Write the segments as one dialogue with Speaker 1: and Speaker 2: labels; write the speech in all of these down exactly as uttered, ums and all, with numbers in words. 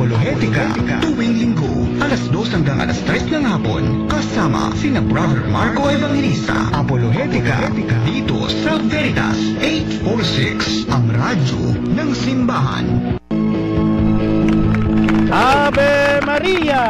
Speaker 1: Apolohetica, tuwing linggo, alas dos hanggang alas tres ng hapon, kasama sina Brother Marco Evangelista. Apolohetica, dito sa Veritas eight forty-six, ang radyo ng simbahan.
Speaker 2: Ave Maria!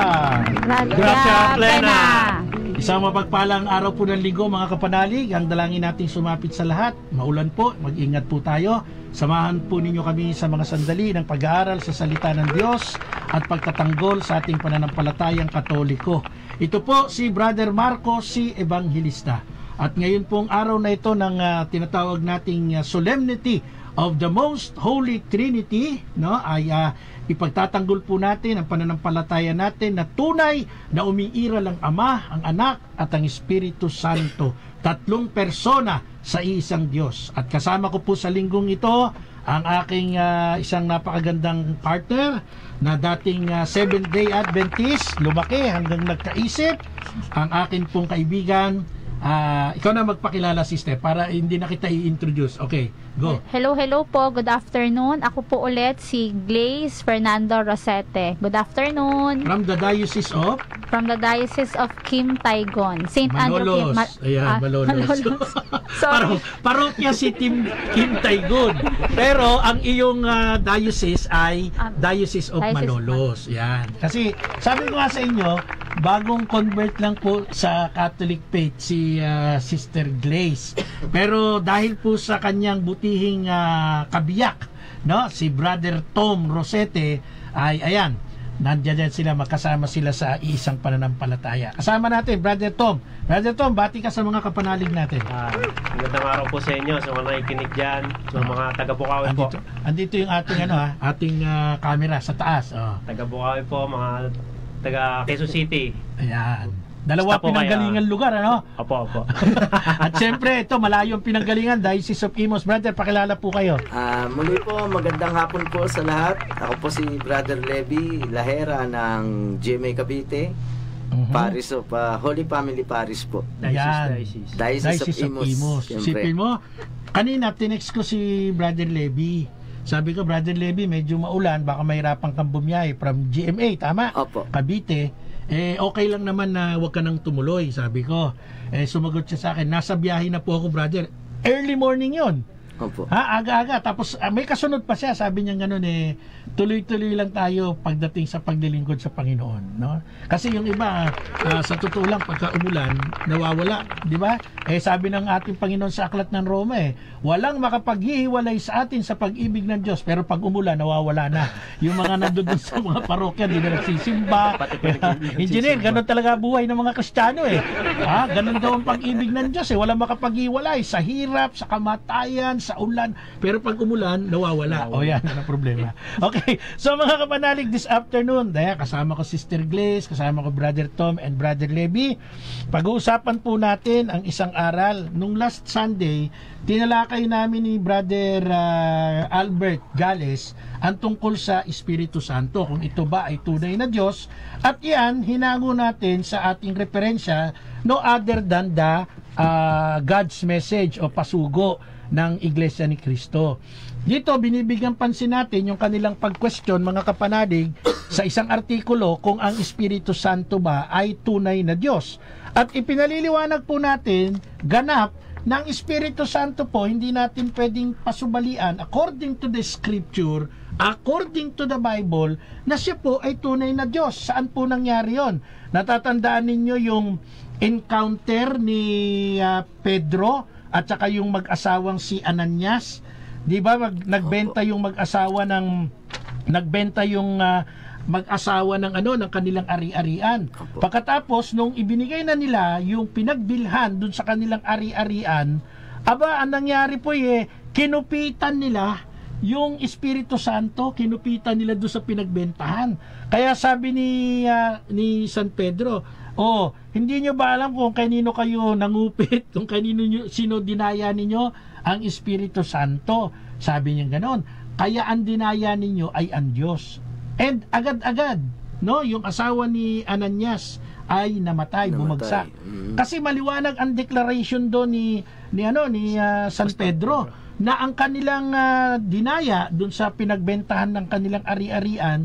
Speaker 3: Gracia plena!
Speaker 2: Isang mapagpalang araw po ng linggo mga kapanalig. Ang dalangin nating sumapit sa lahat. Maulan po, mag-ingat po tayo. Samahan po ninyo kami sa mga sandali ng pag-aaral sa salita ng Diyos at pagtatanggol sa ating pananampalatayang Katoliko. Ito po si Brother Marco, si Evangelista. At ngayon pong araw na ito ng uh, tinatawag nating uh, Solemnity of the Most Holy Trinity, no, ay uh, ipagtatanggol po natin ang pananampalataya natin na tunay na umiiral ang Ama, ang Anak at ang Espiritu Santo, tatlong persona sa iisang Diyos. At kasama ko po sa linggong ito ang aking uh, isang napakagandang partner na dating uh, Seventh-day Adventist, lumaki hanggang nagkaisip, ang akin pong kaibigan. Uh, ikaw na magpakilala, sister, para hindi na kita i-introduce. Okay, go.
Speaker 3: Hello, hello po. Good afternoon. Ako po ulit si Glaze Fernando Rosete. Good afternoon.
Speaker 2: From the Diocese of?
Speaker 3: From the Diocese of Kim Taigon. Saint Andrew Kim.
Speaker 2: Ma Ayan, ah, Malolos.
Speaker 3: Malolos. Sorry.
Speaker 2: Paro parokya si Tim, Kim Taigon. Pero ang iyong uh, diocese ay um, Diocese of Diocese Malolos. Yan. Kasi sabi ko nga sa inyo, bagong convert lang po sa Catholic faith si uh, Sister Glaze. Pero dahil po sa kanyang butihing uh, kabiyak, no, si Brother Tom Rosete, ay ayan, nandiyan sila, magkasama sila sa isang pananampalataya. Kasama natin Brother Tom. Brother Tom, bati ka sa mga kapanalig natin.
Speaker 4: Ah, magandang araw po sa inyo, sa mga nakikinig dyan, sa mga taga-Bukawi po.
Speaker 2: Andito, andito yung ating ano ha, ating uh, camera sa taas. Oh.
Speaker 4: Taga-Bukawi po, mga taga Quezon City.
Speaker 2: Ayan. Dalawa pinanggalingan lugar, ano?
Speaker 4: Opo, opo.
Speaker 2: At syempre, ito, malayo ang pinanggalingan, Diocese of Imos. Brother, pakilala po kayo.
Speaker 5: Uh, muli po, magandang hapon po sa lahat. Ako po si Brother Levi Lahera ng G M A Cavite. Uh-huh. Parish of uh, Holy Family Parish po.
Speaker 4: Diocese,
Speaker 5: Diocese. Diocese,
Speaker 2: Diocese of Imos. Sipin mo, kanina, tinext ko si Brother Levi. Sabi ko, Brother Levi, medyo maulan, baka mahirapan kang bumiyahe from G M A, tama?
Speaker 5: Opo.
Speaker 2: Cavite. Eh, okay lang naman na huwag ka nang tumuloy, sabi ko. Eh, sumagot siya sa akin, nasa biyahe na po ako, brother. Early morning yon.
Speaker 5: Opo.
Speaker 2: Ha, aga-aga. Tapos uh, may kasunod pa siya, sabi niya gano'n eh, tuloy-tuloy lang tayo pagdating sa paglilingkod sa Panginoon, no? Kasi yung iba, uh, sa totoo lang, pagka umulan, nawawala, di ba? Eh, sabi ng ating Panginoon sa Aklat ng Roma eh, walang makapaghihiwalay sa atin sa pag-ibig ng Diyos, pero pag umulan, nawawala na. Yung mga nandoon sa mga parokya, hindi na nagsisimba. Engineer, gano'n talaga buhay ng mga Kristiyano eh. Ha, gano'n daw ang pag-ibig ng Diyos eh, walang makapaghiwalay sa hirap, sa kamatayan, sa ulan, pero pag umulan, nawawala. O yan, ano problema. Okay, so mga kapanalig, this afternoon, dahil kasama ko Sister Glaze, kasama ko Brother Tom and Brother Levi, pag-uusapan po natin ang isang aral. Nung last Sunday, tinalakay namin ni Brother uh, Albert Gales ang tungkol sa Espiritu Santo, kung ito ba ay tunay na Diyos, at yan, hinango natin sa ating referensya, no other than the uh, God's message o pasugo ng Iglesia ni Cristo. Dito, binibigyan pansin natin yung kanilang pag-question, mga kapanalig, sa isang artikulo kung ang Espiritu Santo ba ay tunay na Diyos. At ipinaliliwanag po natin, ganap, ng Espiritu Santo po, hindi natin pwedeng pasubalian according to the Scripture, according to the Bible, na siya po ay tunay na Diyos. Saan po nangyari yon? Natatandaan ninyo yung encounter ni uh, Pedro at saka yung mag-asawang si Ananias, 'di ba? Mag, nagbenta yung mag-asawa ng nagbenta yung uh, mag-asawa ng ano ng kanilang ari-arian. Pagkatapos nung ibinigay na nila yung pinagbilhan dun sa kanilang ari-arian, aba ang nangyari po eh, kinupitan nila yung Espiritu Santo, kinupitan nila doon sa pinagbentahan. Kaya sabi ni uh, ni San Pedro, oh, hindi nyo ba alam kung kanino kayo nangupit, kung kanino nyo, sino dinaya ninyo ang Espiritu Santo? Sabi niya ganon. Kaya ang dinaya ninyo ay ang Diyos. And agad-agad, no, yung asawa ni Ananias ay namatay, namatay. bumagsak. Mm. Kasi maliwanag ang declaration doon ni ni ano ni uh, San Pedro na ang kanilang uh, dinaya doon sa pinagbentahan ng kanilang ari-arian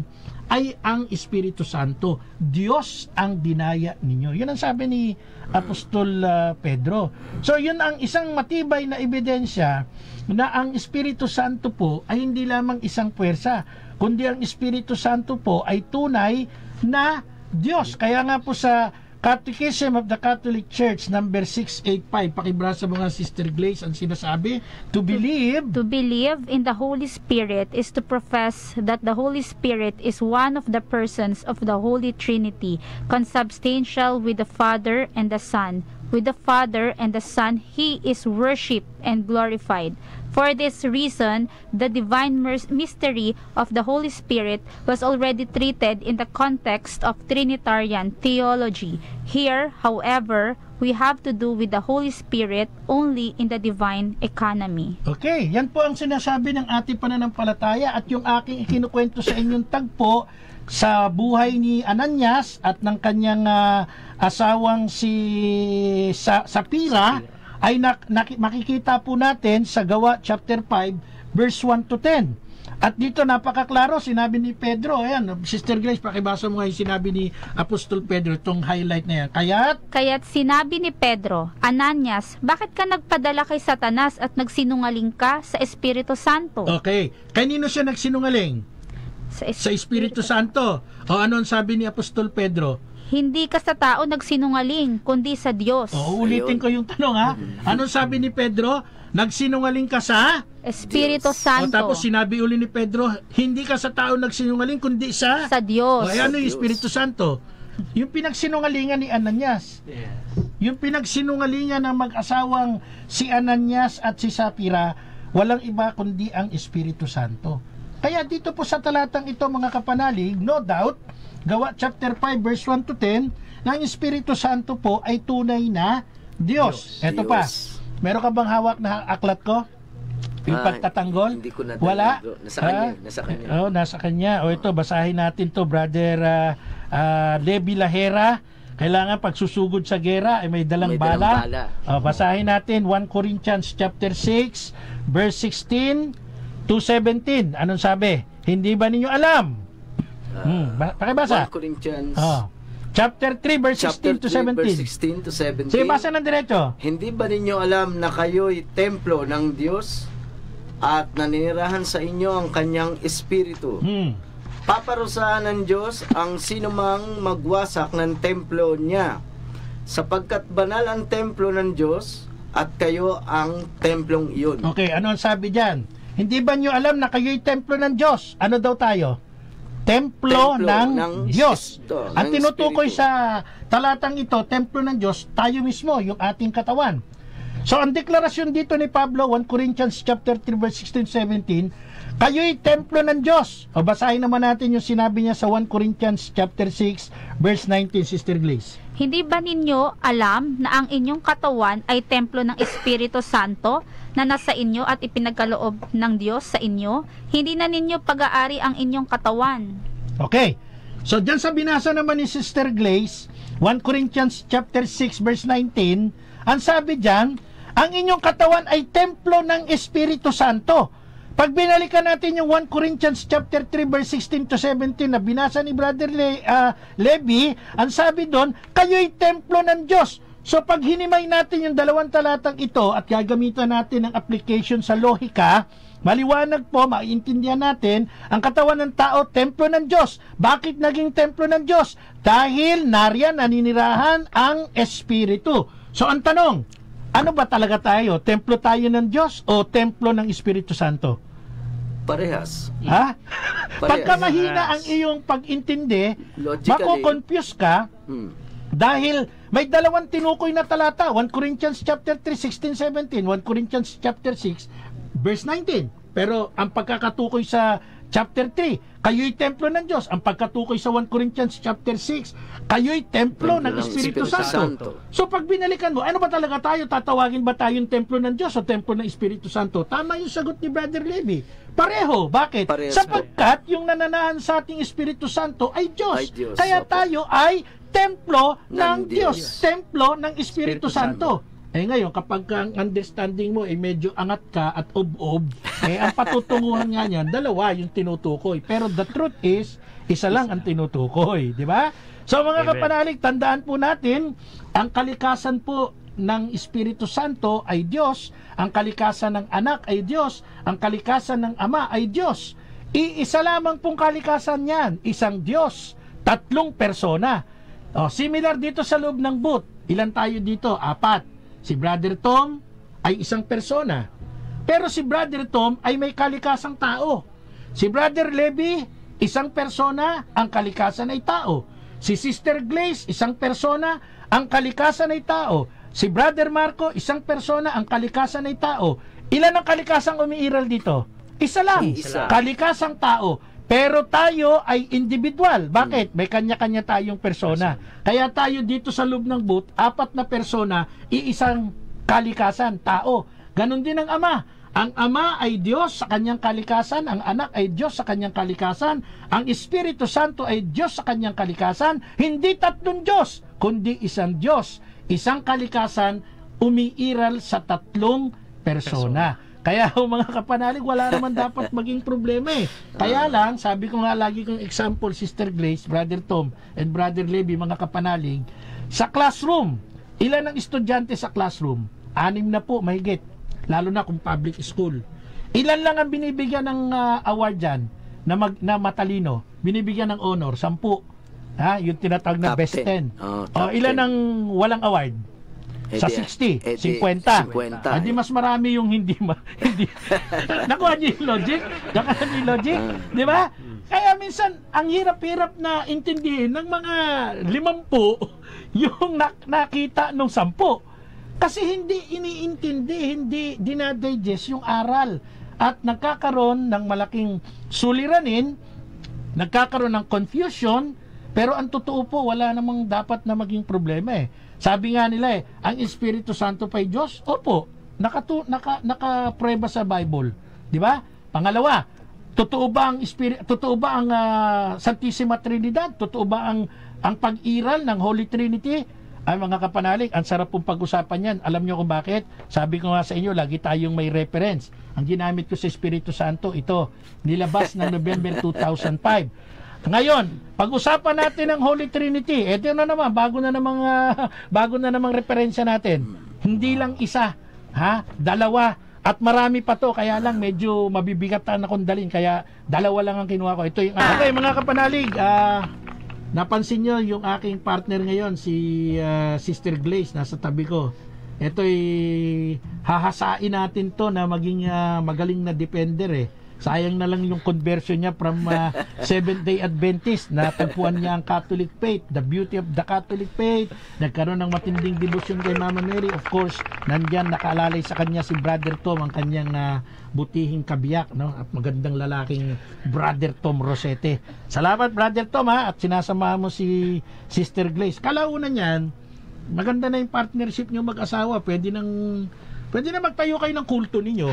Speaker 2: ay ang Espiritu Santo. Diyos ang dinaya ninyo. Yun ang sabi ni Apostol uh, Pedro. So yun ang isang matibay na ebidensya na ang Espiritu Santo po ay hindi lamang isang puwersa, kundi ang Espiritu Santo po ay tunay na Diyos. Kaya nga po sa Catechism of the Catholic Church number six eighty-five, pakibasa mo nga Sister Glaze, ang sinasabi, to believe
Speaker 3: To believe in the Holy Spirit is to profess that the Holy Spirit is one of the persons of the Holy Trinity, consubstantial with the Father and the Son. With the Father and the Son, He is worshipped and glorified. For this reason, the divine mystery of the Holy Spirit was already treated in the context of Trinitarian theology. Here, however, we have to do with the Holy Spirit only in the divine economy.
Speaker 2: Okay, yan po ang sinasabi ng ating pananampalataya at yung aking ikinukwento sa inyong tagpo sa buhay ni Ananias at ng kanyang uh, asawang si sa, Sapira ay nak, nak, makikita po natin sa Gawa chapter five verse one to ten. At dito napakaklaro, sinabi ni Pedro, ayan, Sister Grace, pakibasa mo nga yung sinabi ni Apostol Pedro, itong highlight na yan. Kaya't,
Speaker 3: Kaya't sinabi ni Pedro, Ananias, bakit ka nagpadala kay Satanas at nagsinungaling ka sa Espiritu Santo?
Speaker 2: okay, kanino siya nagsinungaling?
Speaker 3: Sa,
Speaker 2: Sa Espiritu Santo. O ano ang sabi ni Apostol Pedro?
Speaker 3: Hindi ka sa tao nagsinungaling, kundi sa Diyos.
Speaker 2: O, ulitin ko yung tanong ha. Anong sabi ni Pedro? Nagsinungaling ka sa?
Speaker 3: Espiritu
Speaker 2: O
Speaker 3: Santo.
Speaker 2: tapos sinabi uli ni Pedro, hindi ka sa tao nagsinungaling kundi sa?
Speaker 3: Sa Diyos.
Speaker 2: O, eh, ano yung
Speaker 5: Diyos.
Speaker 2: Espiritu Santo? Yung pinagsinungalingan ni Ananias.
Speaker 4: Yes.
Speaker 2: Yung pinagsinungalingan ng mag-asawang si Ananias at si Sapira, walang iba kundi ang Espiritu Santo. Kaya dito po sa talatang ito mga kapanalig, no doubt, Gawa chapter five verse one to ten, na ang Espiritu Santo po ay tunay na Diyos. Ito pa,
Speaker 5: Diyos.
Speaker 2: meron ka bang hawak na aklat ko? Yung
Speaker 5: Ah,
Speaker 2: pagtatanggol?
Speaker 5: hindi ko nadala,
Speaker 2: Wala?
Speaker 5: bro. Nasa kanya,
Speaker 2: Ah?
Speaker 5: nasa kanya.
Speaker 2: Oh, nasa kanya. O ito, basahin natin to, Brother uh, uh, Levi Lahera. Kailangan pagsusugod sa gera ay may dalang
Speaker 5: May dalang
Speaker 2: bala.
Speaker 5: bala.
Speaker 2: Oh, basahin natin First Corinthians chapter six verse sixteen to seventeen. Anong sabi? Hindi ba ninyo alam? Hmm, ba- pakibasa.
Speaker 5: First Corinthians
Speaker 2: Oh. Chapter three verse
Speaker 5: chapter
Speaker 2: sixteen to
Speaker 5: three, verse
Speaker 2: seventeen.
Speaker 5: sixteen to seventeen.
Speaker 2: Sige, basa ng diretso.
Speaker 5: Hindi ba ninyo alam na kayo'y templo ng Diyos at naninirahan sa inyo ang kanyang espiritu?
Speaker 2: Hmm.
Speaker 5: Paparusahan ng Diyos ang sinumang magwasak ng templo niya, sapagkat banal ang templo ng Diyos at kayo ang templong iyon.
Speaker 2: Okay, ano ang sabi diyan? Hindi ba nyo alam na kayo'y templo ng Diyos? Ano daw tayo? Templo,
Speaker 5: Templo
Speaker 2: ng,
Speaker 5: ng
Speaker 2: Diyos.
Speaker 5: Espiritu,
Speaker 2: Ang
Speaker 5: ng
Speaker 2: tinutukoy
Speaker 5: Espiritu.
Speaker 2: sa talatang ito, templo ng Diyos, tayo mismo, yung ating katawan. So ang deklarasyon dito ni Pablo, First Corinthians chapter three verse sixteen to seventeen, kayo'y templo ng Diyos. O basahin naman natin yung sinabi niya sa First Corinthians chapter six verse nineteen, Sister Glaze.
Speaker 3: Hindi ba ninyo alam na ang inyong katawan ay templo ng Espiritu Santo na nasa inyo at ipinagkaloob ng Diyos sa inyo? Hindi na ninyo pag-aari ang inyong katawan.
Speaker 2: Okay. So diyan sa binasa naman ni Sister Glaze, First Corinthians chapter six verse nineteen, ang sabi diyan, ang inyong katawan ay templo ng Espiritu Santo. Pag binalikan natin yung First Corinthians chapter three verse sixteen to seventeen na binasa ni Brother Le, uh, Levi, ang sabi doon, kayo'y templo ng Diyos. So pag hinimay natin yung dalawang talatang ito at gagamitan natin ng application sa lohika, maliwanag po, maiintindihan natin, ang katawan ng tao, templo ng Diyos. Bakit naging templo ng Diyos? Dahil nariyan naninirahan ang Espiritu. So ang tanong, ano ba talaga tayo? Templo tayo ng Diyos o templo ng Espiritu Santo?
Speaker 5: Parehas.
Speaker 2: Ha?
Speaker 5: Parehas.
Speaker 2: Pagka mahina ang iyong pag-intindi,
Speaker 5: Logically.
Speaker 2: mako-confuse ka
Speaker 5: Hmm.
Speaker 2: dahil may dalawang tinukoy na talata, First Corinthians chapter three, sixteen, seventeen, First Corinthians chapter six, verse nineteen. Pero ang pagkakatukoy sa chapter three, kayo'y templo ng Diyos. Ang pagkatukoy sa First Corinthians chapter six, kayo'y templo ng
Speaker 5: Templo ng
Speaker 2: Espiritu
Speaker 5: Espiritu
Speaker 2: Santo.
Speaker 5: Santo.
Speaker 2: So pag binalikan mo, ano ba talaga tayo? Tatawagin ba tayong templo ng Diyos o templo ng Espiritu Santo? Tama yung sagot ni Brother Levi. Pareho. Bakit?
Speaker 5: Parehas
Speaker 2: Sapagkat yung nananahan sa ating Espiritu Santo ay Diyos.
Speaker 5: Ay Diyos.
Speaker 2: Kaya
Speaker 5: Opo.
Speaker 2: tayo ay templo ng,
Speaker 5: Ng
Speaker 2: Diyos.
Speaker 5: Diyos.
Speaker 2: Templo ng Espiritu
Speaker 4: Espiritu
Speaker 2: Santo. Eh ngayon, kapag ang understanding mo ay eh, medyo angat ka at ob-ob, eh ang patutunguhan nga niyan, dalawa yung tinutukoy. Pero the truth is, isa lang ang tinutukoy, di ba? So mga
Speaker 4: Amen.
Speaker 2: kapanalig, tandaan po natin, ang kalikasan po ng Espiritu Santo ay Diyos, ang kalikasan ng anak ay Diyos, ang kalikasan ng ama ay Diyos. Iisa lamang pong kalikasan niyan, isang Diyos, tatlong persona. O, similar dito sa loob ng booth. Ilan tayo dito? Apat. Si Brother Tom ay isang persona. Pero si Brother Tom ay may kalikasang tao. Si Brother Levi, isang persona, ang kalikasan ay tao. Si Sister Glaze, isang persona, ang kalikasan ay tao. Si Brother Marco, isang persona, ang kalikasan ay tao. Ilan ang kalikasang umiiral dito? Isa lang.
Speaker 5: Isa.
Speaker 2: Kalikasang tao. Pero tayo ay individual. Bakit? May kanya-kanya tayong persona. Kaya tayo dito sa loob ng booth, apat na persona, iisang kalikasan, tao. Ganon din ang Ama. Ang Ama ay Diyos sa kanyang kalikasan, ang Anak ay Diyos sa kanyang kalikasan, ang Espiritu Santo ay Diyos sa kanyang kalikasan. Hindi tatlong Diyos, kundi isang Diyos. Isang kalikasan, umiiral sa tatlong persona. Kaya mga kapanalig, wala naman dapat maging problema eh. Kaya lang, sabi ko nga lagi kong example, Sister Grace, Brother Tom, and Brother Levi, mga kapanalig, sa classroom, ilan ang estudyante sa classroom? Anim na po, mahigit. Lalo na kung public school. Ilan lang ang binibigyan ng uh, award dyan na, mag, na matalino? Binibigyan ng honor, sampu. Ha? Yung tinatawag na
Speaker 5: Top
Speaker 2: best ten.
Speaker 5: Oh,
Speaker 2: O, ilan ang walang award?
Speaker 5: Eh,
Speaker 2: Sa
Speaker 5: di-
Speaker 2: sixty,
Speaker 5: eh, di-
Speaker 2: fifty.
Speaker 5: fifty.
Speaker 2: Hindi mas marami yung hindi ma hindi. Nakuha niyo yung logic? Nakuha niyo yung logic? Di ba? Kaya minsan, ang hirap-hirap na intindihin ng mga limampu yung nak nakita nung sampu. Kasi hindi iniintindi, hindi dinadigest yung aral. At nagkakaroon ng malaking suliranin, nagkakaroon ng confusion, pero ang totoo po, wala namang dapat na maging problema eh. Sabi nga nila eh, ang Espiritu Santo pa ay Diyos? Opo, nakatu naka nakaprueba sa Bible, 'di ba? Pangalawa, totoo ba ang Espiritu, totoo ba ang uh, Santissima Trinidad? Totoo ba ang ang pag-iral ng Holy Trinity? Ay mga kapanalig, ang sarap pong pag-usapan yan. Alam nyo kung bakit? Sabi ko nga sa inyo, lagi tayong may reference. Ang ginamit ko sa Espiritu Santo, ito, nilabas ng November two thousand five. Ngayon, pag-usapan natin ang Holy Trinity. Ito na naman, bago na namang uh, bago na namang referensya natin. Hindi lang isa, ha? Dalawa at marami pa to, kaya lang medyo mabibigatan akong dalhin, kaya dalawa lang ang kinuha ko. Ito yung okay, mga kapanalig, ah uh, napansin nyo yung aking partner ngayon, si uh, Sister Glaze, nasa tabi ko. Ito'y hahasain natin to na maging uh, magaling na defender eh. Sayang na lang yung conversion niya from uh, Seventh-day Adventist. Natagpuan niya ang Catholic faith, the beauty of the Catholic faith. Nagkaroon ng matinding devotion kay Mama Mary. Of course, nandyan nakaalalay sa kanya si Brother Tom, ang kanyang uh, butihing kabiyak, no? At magandang lalaking Brother Tom Rosete. Salamat Brother Tom ha, at sinasama mo si Sister Glaze. Kalaunan niyan, maganda na yung partnership niyo mag-asawa. Pwede nang Pwede na magtayo kayo ng kulto ninyo.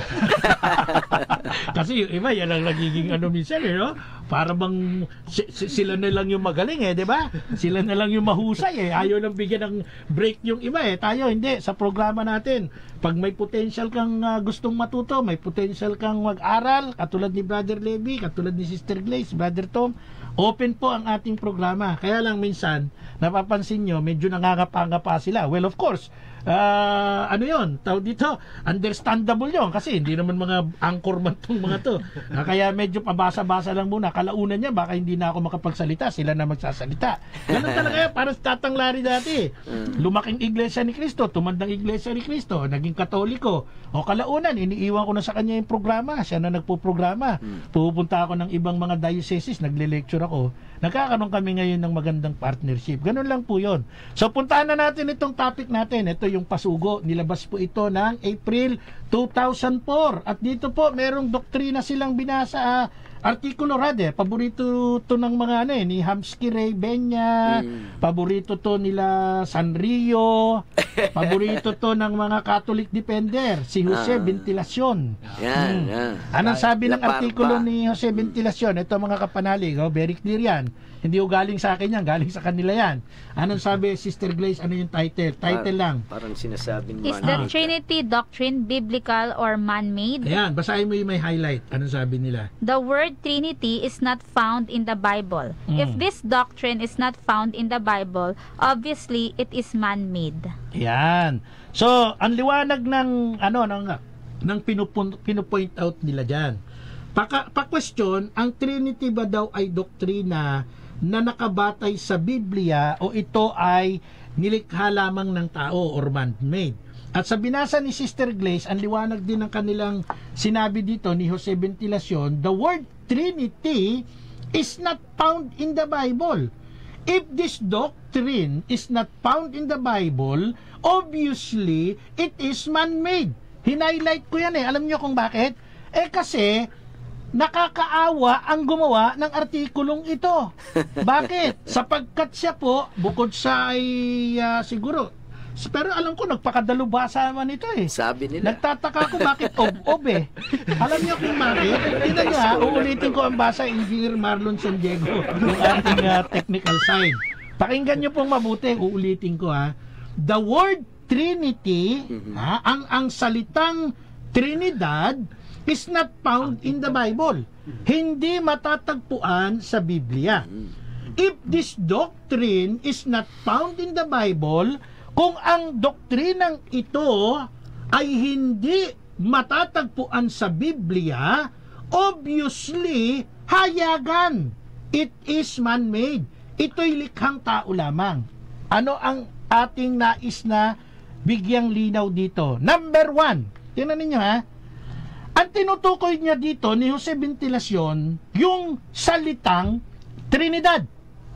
Speaker 2: Kasi yung iba, yan ang nagiging ano minsan, eh, no? Para bang si, si, sila na lang yung magaling, eh, di ba? Sila na lang yung mahusay, eh. Ayaw nang bigyan ng break yung iba, eh. Tayo, hindi. Sa programa natin, pag may potential kang uh, gustong matuto, may potential kang mag-aral, katulad ni Brother Levi, katulad ni Sister Glaze, Brother Tom, open po ang ating programa. Kaya lang minsan, napapansin nyo, medyo nangangapa-ngapa sila. Well, of course, uh, ano yon, tawag dito, understandable yon kasi hindi naman mga anchor man tong mga to. Uh, kaya medyo pabasa-basa lang muna. Kalaunan niya, baka hindi na ako makapagsalita, sila na magsasalita. Ganun talaga yan, parang Tatang Larry dati. Lumaking iglesia ni Cristo, tumandang iglesia ni Cristo, naging katoliko. O kalaunan, iniiwan ko na sa kanya yung programa, siya na nagpo-programa. Pupunta ako ng ibang mga dioceses, nagle-lecture ako. Nagkakaroon kami ngayon ng magandang partnership. Ganun lang po yun. So puntahan na natin itong topic natin. Ito yung pasugo. Nilabas po ito ng April two thousand four. At dito po, merong doktrina silang binasa. Ah, artikulo rather, paborito to ng mga ano eh, ni Hamsky Ray Benya,
Speaker 5: Mm.
Speaker 2: paborito to nila Sanrio, paborito to ng mga Catholic defender, si Jose
Speaker 5: Ah.
Speaker 2: Ventilacion.
Speaker 5: Yan,
Speaker 2: Hmm.
Speaker 5: yan.
Speaker 2: Anong sabi ng
Speaker 5: La Parpa.
Speaker 2: artikulo ni Jose Ventilacion? Ito mga kapanalig, oh, very clear yan. Hindi ko galing sa akin yan, galing sa kanila yan. Anong sabi, Sister Glaze, ano yung title? Title lang.
Speaker 5: Parang sinasabi ni
Speaker 3: Is the
Speaker 2: Ah.
Speaker 3: Trinity doctrine biblical or man-made?
Speaker 2: Ayan, basahin mo yung may highlight. Anong sabi nila?
Speaker 3: The word Trinity is not found in the Bible.
Speaker 2: Mm.
Speaker 3: If this doctrine is not found in the Bible, obviously it is man-made.
Speaker 2: Yan. So, ang liwanag ng ano ng ng pinupun, pinupoint out nila diyan. Paka, pa-question, ang Trinity ba daw ay doktrina na nakabatay sa Biblia o ito ay nilikha lamang ng tao or man-made? At sa binasa ni Sister Glaze, ang liwanag din ng kanilang sinabi dito ni Jose Ventilacion, the word Trinity is not found in the Bible. If this doctrine is not found in the Bible, obviously, it is man-made. Hinighlight ko yan eh. Alam niyo kung bakit? Eh kasi, nakakaawa ang gumawa ng artikulong ito. Bakit? Sapagkat siya po, bukod sa ay ah, siguro, pero alam ko, nagpakadalubhasa naman ito eh.
Speaker 5: Sabi nila.
Speaker 2: Nagtataka ko bakit ob-ob eh. Alam niyo kung bakit? Tingnan niyo ha, uulitin ko ang basa Engineer Marlon San Diego, yung ating ah, technical side. Pakinggan niyo pong mabuti, uulitin ko ha. The word Trinity, ha, ang ang salitang Trinidad is not found in the Bible. Hindi matatagpuan sa Biblia. If this doctrine is not found in the Bible, kung ang doktrinang ito ay hindi matatagpuan sa Biblia, obviously, hayagan. It is man-made. Ito'y likhang tao lamang. Ano ang ating nais na bigyang linaw dito? Number one, tingnan ninyo ha, ang tinutukoy niya dito ni Jose Ventilacion, yung salitang Trinidad.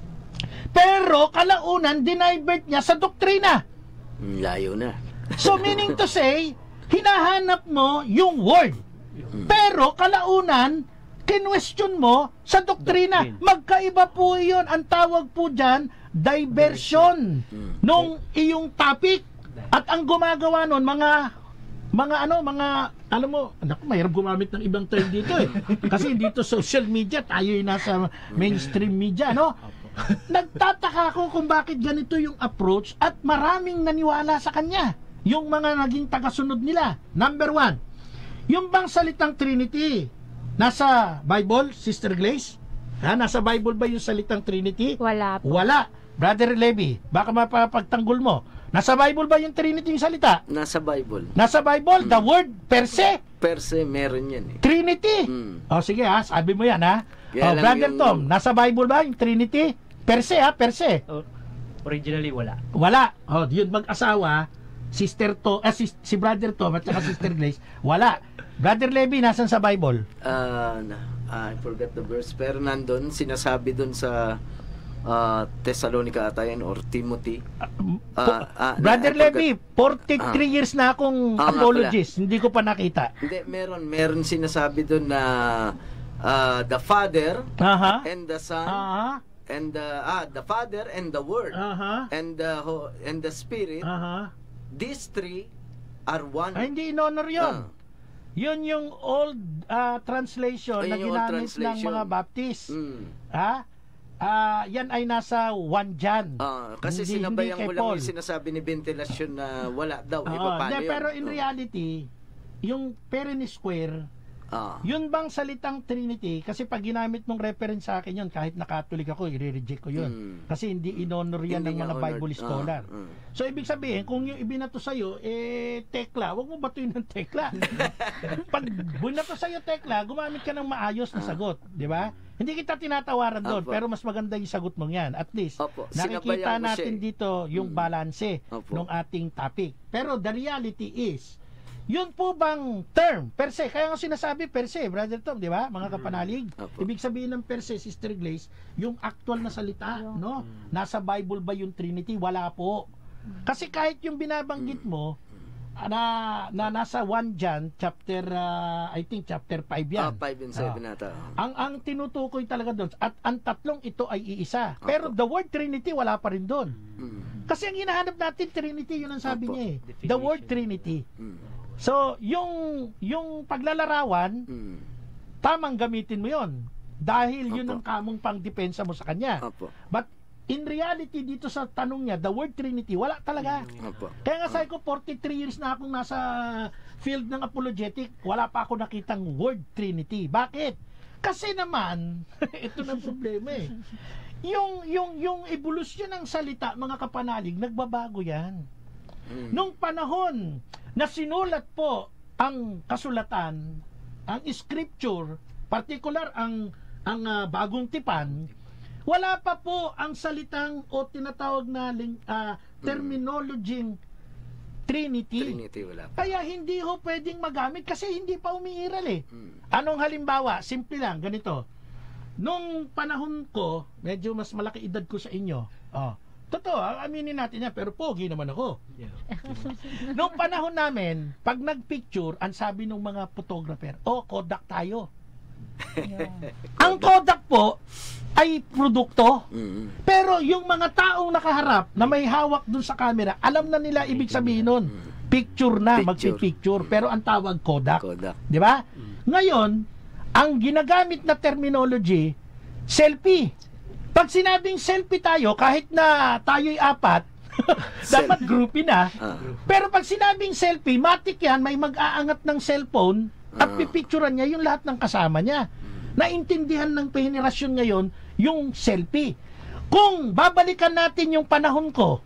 Speaker 2: Pero kalaunan, dinivert niya sa doktrina.
Speaker 5: Mm, Layo na.
Speaker 2: So meaning to say, hinahanap mo yung word. Pero kalaunan, kinwestiyon mo sa doktrina. Magkaiba po yun. Ang tawag po dyan, diversion nung iyong topic. At ang gumagawa nun, mga mga ano, mga, alam mo, naku, mahirap gumamit ng ibang term dito eh. Kasi dito social media, tayo yung nasa mainstream media, no? Nagtataka ako kung bakit ganito yung approach at maraming naniwala sa kanya. Yung mga naging tagasunod nila. Number one, yung bang salitang Trinity, nasa Bible, Sister Glaze? Ha, nasa Bible ba yung salitang Trinity?
Speaker 3: Wala po.
Speaker 2: Wala. Brother Levy, baka mapapagtanggol mo. Nasa Bible ba yung Trinity yung salita?
Speaker 5: Nasa Bible.
Speaker 2: Nasa Bible, the word per se,
Speaker 5: Per se, meron yan eh.
Speaker 2: Trinity.
Speaker 5: Mm.
Speaker 2: O sige ha, sabi mo yan ha.
Speaker 5: Kaya
Speaker 2: O,
Speaker 5: lang
Speaker 2: Brother
Speaker 5: yung-
Speaker 2: Tom, nasa Bible ba yung Trinity? Per se ha, per se.
Speaker 4: Oh, originally, wala.
Speaker 2: Wala. O, yun mag-asawa, Sister To, eh, si, si Brother Tom at saka Sister Glaze, wala. Brother Levy, nasan sa Bible?
Speaker 5: Ah, na- ah, I forgot the verse. Pero nandun, sinasabi dun sa ah, Thessalonica ata yan, or Timothy. Ah, ah,
Speaker 2: Brother
Speaker 5: na- I
Speaker 2: Levy, forty-three
Speaker 5: Ah.
Speaker 2: years na akong
Speaker 5: Ah, nga
Speaker 2: apologist. Hindi ko pa nakita.
Speaker 5: Hindi, meron. Meron sinasabi dun na ah, the Father
Speaker 2: Aha.
Speaker 5: and the Son
Speaker 2: Aha.
Speaker 5: and the, ah, the Father and the Word
Speaker 2: Aha.
Speaker 5: and the, Ho- and the Spirit,
Speaker 2: Aha.
Speaker 5: these three are one.
Speaker 2: Ay, hindi in-honor yun.
Speaker 5: Ah.
Speaker 2: Yun yung old ah, translation
Speaker 5: Ayun
Speaker 2: na
Speaker 5: yung old
Speaker 2: ginamit ng
Speaker 5: translation.
Speaker 2: mga Baptist.
Speaker 5: Mm.
Speaker 2: Ha? Ah, yan ay nasa one John.
Speaker 5: Ah, kasi
Speaker 2: Hindi-
Speaker 5: sinabayan
Speaker 2: hindi kay
Speaker 5: ko lang
Speaker 2: Paul.
Speaker 5: yung sinasabi ni Ventilasyon na wala daw.
Speaker 2: Oo,
Speaker 5: Iba paano
Speaker 2: hindi,
Speaker 5: yun?
Speaker 2: pero in
Speaker 5: Oh.
Speaker 2: reality, yung Perine Square,
Speaker 5: Ah.
Speaker 2: yun bang salitang Trinity, kasi pag ginamit ng reference sa akin yun, kahit na-Catholic ako, i-reject ko yun.
Speaker 5: Mm.
Speaker 2: Kasi hindi in-honor yan
Speaker 5: Hindi
Speaker 2: ng
Speaker 5: nga
Speaker 2: mga
Speaker 5: honored.
Speaker 2: Bible scholar.
Speaker 5: Ah, mm.
Speaker 2: So, ibig sabihin, kung yung ibinato sa'yo, eh, tekla, wag mo batuin ng tekla. Pag binato sa'yo tekla, gumamit ka ng maayos na sagot, di ba? Hindi kita tinatawaran doon,
Speaker 5: Opo.
Speaker 2: pero mas maganda yung sagot mong yan. At least,
Speaker 5: Opo.
Speaker 2: nakikita
Speaker 5: Sinabayan ko siya
Speaker 2: natin
Speaker 5: eh.
Speaker 2: dito yung
Speaker 5: Mm.
Speaker 2: balanse
Speaker 5: Opo.
Speaker 2: ng ating topic. Pero the reality is, yun po bang term, per se, kaya nga sinasabi per se, Brother Tom, di ba? Mga kapanalig.
Speaker 5: Opo.
Speaker 2: Ibig sabihin ng per se, Sister Glaze, yung actual na salita, no? Nasa Bible ba yung Trinity? Wala po. Kasi kahit yung binabanggit mo, na, na nasa one John chapter uh, I think chapter five yan.
Speaker 5: Ah, five and seven
Speaker 2: Ah.
Speaker 5: ata.
Speaker 2: Ang ang tinutukoy talaga doon at ang tatlong ito ay iisa.
Speaker 5: Opo.
Speaker 2: Pero the word Trinity wala pa rin doon.
Speaker 5: Mm.
Speaker 2: Kasi ang hinahanap natin Trinity, yun ang sabi
Speaker 5: Opo.
Speaker 2: niya eh.
Speaker 4: Definition.
Speaker 2: The word Trinity.
Speaker 5: Mm.
Speaker 2: So, yung yung paglalarawan,
Speaker 5: Mm.
Speaker 2: tamang gamitin mo yon dahil yun
Speaker 5: Opo.
Speaker 2: ang kamong pangdepensa mo sa kanya.
Speaker 5: Opo.
Speaker 2: But in reality dito sa tanong niya, the word Trinity wala talaga.
Speaker 5: Opo.
Speaker 2: Kaya nga sabi ko, forty-three years na akong nasa field ng apologetic, wala pa ako nakitang word Trinity. Bakit? Kasi naman, ito na problema eh. Yung, yung, yung evolusyon ng salita, mga kapanalig, nagbabago yan.
Speaker 5: Mm.
Speaker 2: Nung panahon na sinulat po ang kasulatan, ang scripture, particular ang, ang ah, bagong tipan, wala pa po ang salitang o tinatawag na ling, ah, terminologying Trinity.
Speaker 5: Trinity wala pa.
Speaker 2: Kaya hindi ho pwedeng magamit kasi hindi pa umiiral eh.
Speaker 5: Mm.
Speaker 2: Anong halimbawa? Simple lang, ganito. Nung panahon ko, medyo mas malaki edad ko sa inyo. Oh, totoo, ah, aminin natin yan, pero pogi naman ako.
Speaker 4: Yeah.
Speaker 2: Nung panahon namin, pag nagpicture, ang sabi ng mga photographer, oh, Kodak tayo. Ang Kodak po ay produkto.
Speaker 5: Mm.
Speaker 2: Pero yung mga taong nakaharap na may hawak dun sa camera, alam na nila ibig sabihin nun. Picture na,
Speaker 5: Picture.
Speaker 2: magpipicture. Pero ang tawag Kodak.
Speaker 5: Kodak.
Speaker 2: Di ba? Ngayon, ang ginagamit na terminology, selfie. Pag sinabing selfie tayo, kahit na tayo'y apat, dapat groupie na.
Speaker 5: Ah.
Speaker 2: Pero pag sinabing selfie, matik yan, may mag-aangat ng cellphone at
Speaker 5: Ah.
Speaker 2: pipicturean niya yung lahat ng kasama niya. Naintindihan ng henerasyon ngayon yung selfie. Kung babalikan natin yung panahon ko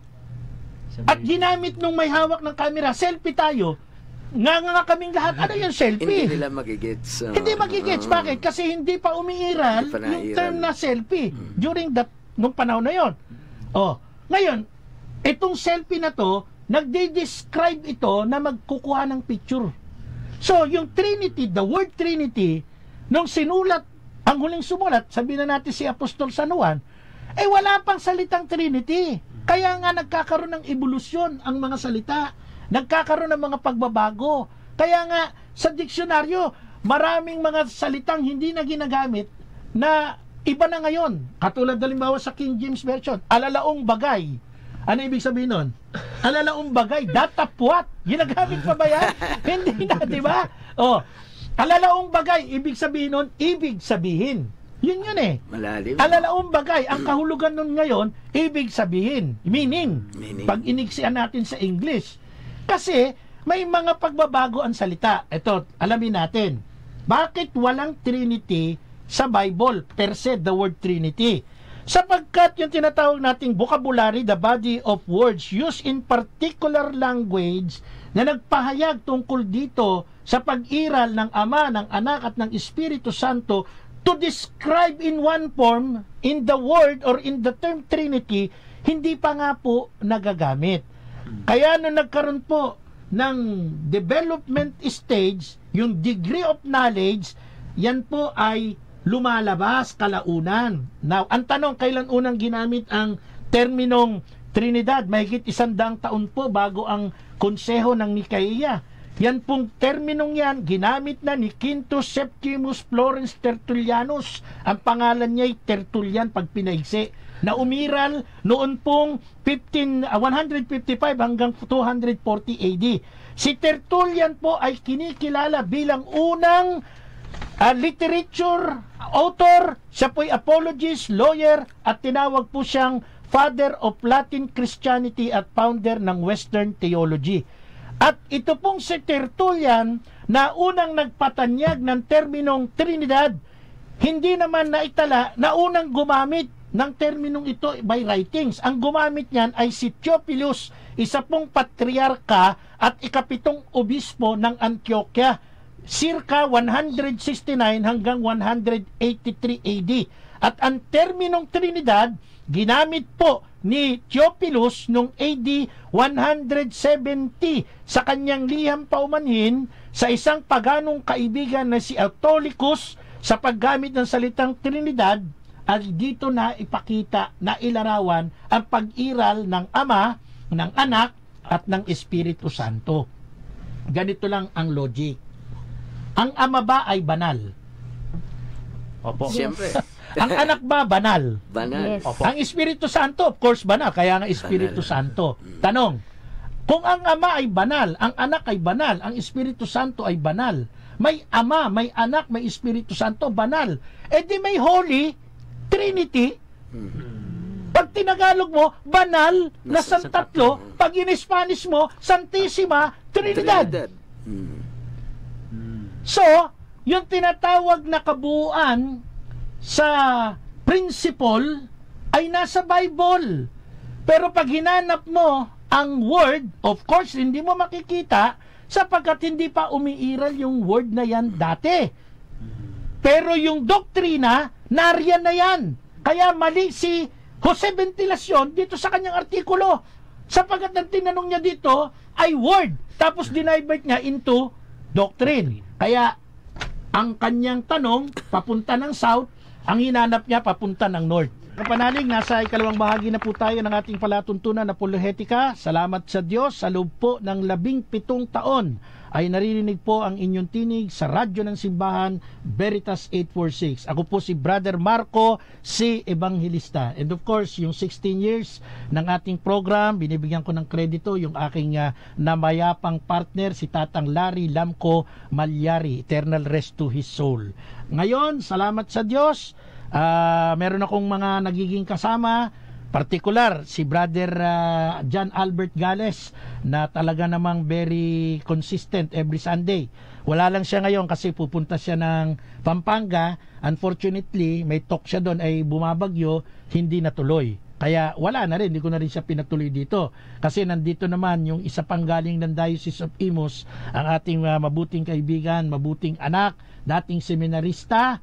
Speaker 2: at ginamit nung may hawak ng camera, selfie tayo, nga nga kaming lahat, ano yung selfie?
Speaker 5: Hindi nila magigets. uh,
Speaker 2: Hindi magigets.
Speaker 5: uh,
Speaker 2: Bakit? Kasi hindi pa umiiral
Speaker 5: Hindi pa
Speaker 2: yung
Speaker 5: naiiral.
Speaker 2: term na selfie during that, nung panahon na yon. Oh, ngayon, itong selfie na to, nagde-describe ito na magkukuha ng picture. So, yung Trinity, the word Trinity, nung sinulat, ang huling sumulat, sabihin na natin si Apostol San Juan, eh wala pang salitang Trinity. Kaya nga nagkakaroon ng evolusyon ang mga salita. Nagkakaroon ng mga pagbabago. Kaya nga, sa diksyonaryo, maraming mga salitang hindi na ginagamit na iba na ngayon. Katulad halimbawa sa King James Version, alalaong bagay. Ano ibig sabihin nun? Alalaong bagay, datapwat. Ginagamit pa ba yan? Hindi na, di ba? Oh, alalaong bagay, ibig sabihin nun, ibig sabihin. Yun yun eh.
Speaker 5: Malalim.
Speaker 2: Alalaong bagay, ang kahulugan nun ngayon, ibig sabihin, meaning.
Speaker 5: Meaning.
Speaker 2: Pag iniksian natin sa English. Kasi, may mga pagbabago ang salita. Ito, alamin natin. Bakit walang Trinity sa Bible? Per se, the word Trinity. Sapagkat yung tinatawag nating vocabulary, the body of words used in particular language na nagpahayag tungkol dito sa pag-iral ng Ama, ng Anak at ng Espiritu Santo to describe in one form, in the word or in the term Trinity, hindi pa nga po nagagamit. Kaya nung nagkaroon po ng development stage, yung degree of knowledge, yan po ay lumalabas kalaunan. Now, ang tanong, kailan unang ginamit ang terminong Trinidad? Mahigit isang daang taon po bago ang konseho ng Nicaea. Yan pong terminong yan, ginamit na ni Quintus Septimus Florence Tertullianus. Ang pangalan niya ay Tertullian pag pinaigsi, na umiral noon pong fifteen, uh, one fifty-five hanggang two forty A D. Si Tertullian po ay kinikilala bilang unang uh, literature author. Siya po ay apologist, lawyer, at tinawag po siyang Father of Latin Christianity at founder ng Western Theology. At ito pong si Tertullian na unang nagpatanyag ng terminong Trinidad, hindi naman naitala na unang gumamit ng terminong ito by writings. Ang gumamit niyan ay si Theophilus, isa pong patriarka at ikapitong obispo ng Antioquia, circa one sixty-nine hanggang one eighty-three A D. At ang terminong Trinidad, ginamit po ni Theophilus noong A D one seventy sa kanyang liham paumanhin sa isang paganong kaibigan na si Autolycus sa paggamit ng salitang Trinidad. At dito na ipakita, na ilarawan ang pag-iral ng Ama, ng Anak, at ng Espiritu Santo. ganito lang ang logic. Ang ama ba ay banal?
Speaker 4: Opo.
Speaker 5: Siyempre.
Speaker 2: Ang anak ba banal?
Speaker 5: Banal.
Speaker 3: Yes.
Speaker 4: Opo.
Speaker 2: Ang Espiritu Santo, of course, banal. Kaya nga Espiritu
Speaker 5: Banal.
Speaker 2: Santo. Tanong, kung ang ama ay banal, ang anak ay banal, ang Espiritu Santo ay banal, may ama, may anak, may Espiritu Santo, banal. E di may Holy Trinity. Pag tinagalog mo, banal na
Speaker 5: Nasa-
Speaker 2: San Tatlo. Pag in Spanish mo, Santissima Trinidad.
Speaker 5: Trinidad. Mm.
Speaker 2: So, yung tinatawag na kabuuan sa principle ay nasa Bible. Pero pag hinanap mo ang word, of course, hindi mo makikita sapagkat hindi pa umiiral yung word na yan dati. Pero yung doktrina, nariyan na yan. Kaya mali si Jose Ventilacion dito sa kanyang artikulo. Sapagkat ang tinanong niya dito ay word. Tapos dinivert niya into doctrine. Kaya ang kanyang tanong, papunta ng south, ang hinanap niya, papunta ng north. Kapanalig, nasa ikalawang bahagi na po tayo ng ating palatuntunan na apolohetika. Salamat sa Diyos, sa loob po ng labing pitong taon ay naririnig po ang inyong tinig sa radyo ng simbahan Veritas eight forty-six. Ako po si Brother Marco, si Evangelista. And of course, yung sixteen years ng ating program, binibigyan ko ng kredito yung aking uh, namayapang partner, si Tatang Larry Lamco Malyari. Eternal rest to his soul. Ngayon, salamat sa Diyos, uh, meron akong mga nagiging kasama, partikular si Brother uh, John Albert Gales na talaga namang very consistent every Sunday. Wala lang siya ngayon kasi pupunta siya ng Pampanga. Unfortunately, may talk siya doon ay bumabagyo, hindi natuloy. Kaya wala na rin, hindi ko na rin siya pinatuloy dito. Kasi nandito naman yung isa pang galing ng Diocese of Imus, ang ating uh, mabuting kaibigan, mabuting anak, dating seminarista,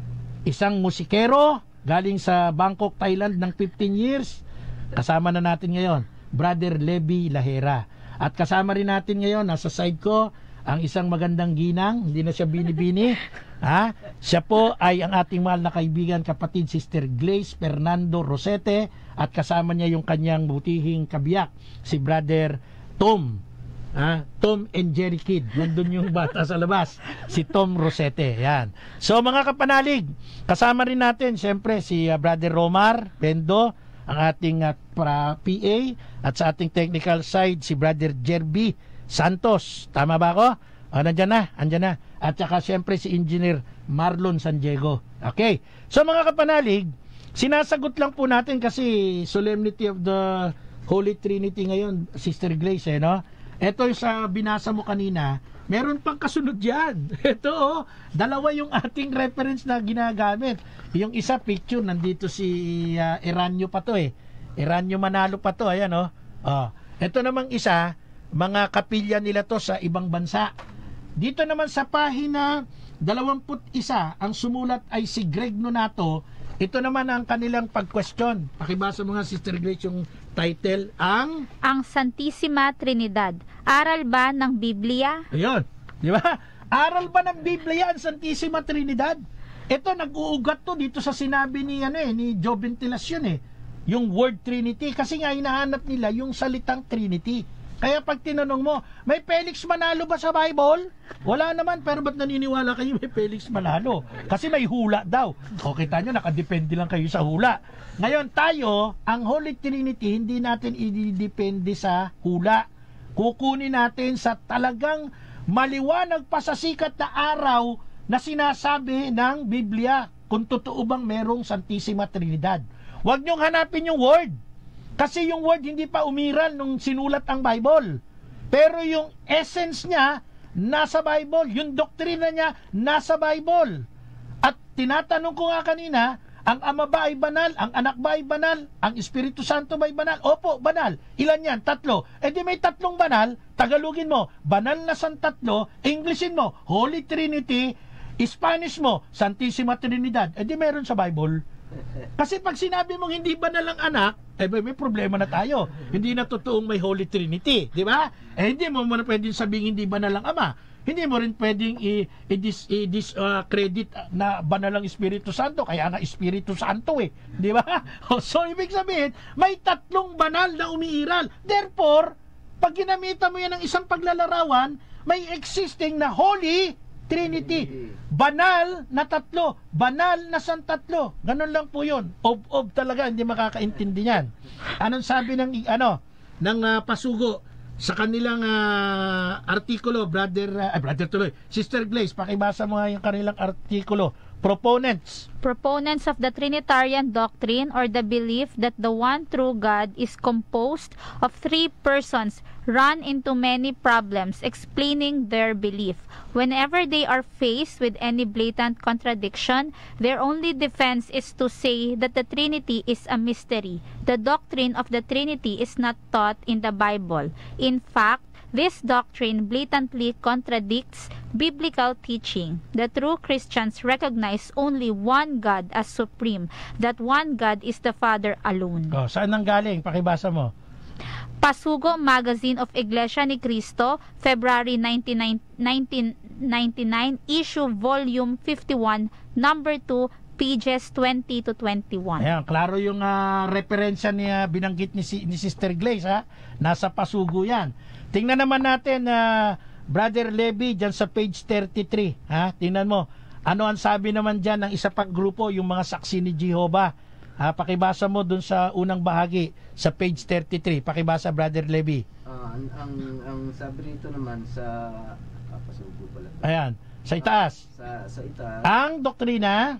Speaker 2: isang musikero, galing sa Bangkok, Thailand ng fifteen years. Kasama na natin ngayon, Brother Levi Lahera. At kasama rin natin ngayon, nasa side ko, ang isang magandang ginang, hindi na siya bini-bini. Ha? Siya po ay ang ating mahal na kaibigan, kapatid, Sister Glaze Fernando Rosete. At kasama niya yung kanyang butihing kabiyak, si Brother Tom. Ah, Tom and Jerry Kid. Nandun yung bata sa labas. Si Tom Rosete. Yan. So mga kapanalig, kasama rin natin siyempre si uh, Brother Romar Pendo, ang ating uh, pra, P A, at sa ating technical side si Brother Jerby Santos. Tama ba ako? O, nandyan na, andyan na. At saka siyempre si Engineer Marlon San Diego. Okay. So mga kapanalig, sinasagot lang po natin kasi Solemnity of the Holy Trinity ngayon, Sister Grace, eh, no? Ito yung sa binasa mo kanina, meron pang kasunod yan. Ito oh, dalawa yung ating reference na ginagamit. Yung isa picture, nandito si uh, Eranio pa to eh. Eranio Manalo pa to, ayan oh. Oh. Ito namang isa, mga kapilya nila to sa ibang bansa. Dito naman sa pahina dalawampu't isa, ang sumulat ay si Greg Nonato. Ito naman ang kanilang pag-question. Pakibasa mo nga, Sister Grace, yung title, ang...
Speaker 3: Ang Santissima Trinidad. Aral ba ng Biblia?
Speaker 2: Ayun, di ba? Aral ba ng Biblia ang Santissima Trinidad? Ito, nag-uugat to dito sa sinabi ni, ano, eh, ni Joe Ventilacion eh. Yung word Trinity. Kasi nga, hinahanap nila yung salitang Trinity. Kaya pag tinanong mo, may Felix Manalo ba sa Bible? Wala naman, pero ba't naniniwala kayo may Felix Manalo? Kasi may hula daw. O kita nyo, nakadepende lang kayo sa hula. Ngayon tayo, ang Holy Trinity, hindi natin ididepende sa hula. Kukunin natin sa talagang maliwanag pa sa sikat na araw na sinasabi ng Biblia kung totoo bang merong Santissima Trinidad. Huwag nyong hanapin yung word. Kasi yung word hindi pa umiral nung sinulat ang Bible. Pero yung essence niya, nasa Bible. Yung doktrina niya, nasa Bible. At tinatanong ko nga kanina, ang Ama ba ay banal? Ang Anak ba ay banal? Ang Espiritu Santo ba ay banal? Opo, banal. Ilan yan? Tatlo. E di may tatlong banal, Tagalogin mo, banal na San Tatlo, Englishin mo, Holy Trinity, Spanish mo, Santissima Trinidad. E di meron sa Bible. Kasi pag sinabi mong hindi banal ang anak, eh may problema na tayo. Hindi na totoong may Holy Trinity, di ba? Eh hindi mo mo na pwedeng sabihin hindi banal ang Ama. Hindi mo rin pwedeng i-dis i dis, uh, credit na banal ang Espiritu Santo, kaya nga Espiritu Santo eh, di ba? So ibig sabihin, may tatlong banal na umiiral. Therefore, pag ginamitan mo yan ng isang paglalarawan, may existing na Holy Trinity. Banal na tatlo. Banal na santatlo. Ganun lang po yun. Ob-ob talaga, hindi makakaintindi yan. Anong sabi ng, ano, ng uh, Pasugo sa kanilang uh, artikulo, brother, uh, brother tuloy, Sister Glaze, pakibasa mo nga yung kanilang artikulo. Proponents.
Speaker 3: Proponents of the Trinitarian doctrine, or the belief that the one true God is composed of three persons, run into many problems explaining their belief. Whenever they are faced with any blatant contradiction, their only defense is to say that the Trinity is a mystery. The doctrine of the Trinity is not taught in the Bible. In fact, this doctrine blatantly contradicts biblical teaching. The true Christians recognize only one God as supreme. That one God is the Father alone.
Speaker 2: Oh, saan nang galing? Pakibasa mo.
Speaker 3: Pasugo Magazine of Iglesia ni Cristo, February nineteen ninety-nine, issue volume fifty-one, number two, pages twenty to twenty-one.
Speaker 2: Ayan, klaro yung uh, referensya niya binanggit ni, si, ni Sister Glaze, ha? Nasa Pasugo yan. Tingnan naman natin, uh, Brother Levy, dyan sa page thirty-three. Ha? Tingnan mo, ano ang sabi naman dyan ng isa pang grupo, yung mga saksi ni Jehovah. Ha? Pakibasa mo dun sa unang bahagi, sa page thirty-three. Pakibasa, Brother Levy.
Speaker 5: Ah, ang, ang, ang sabi rito naman sa... Ah, Pasugo pala.
Speaker 2: Ayan, sa itaas.
Speaker 5: Ah, sa, sa itaas.
Speaker 2: Ang doktrina,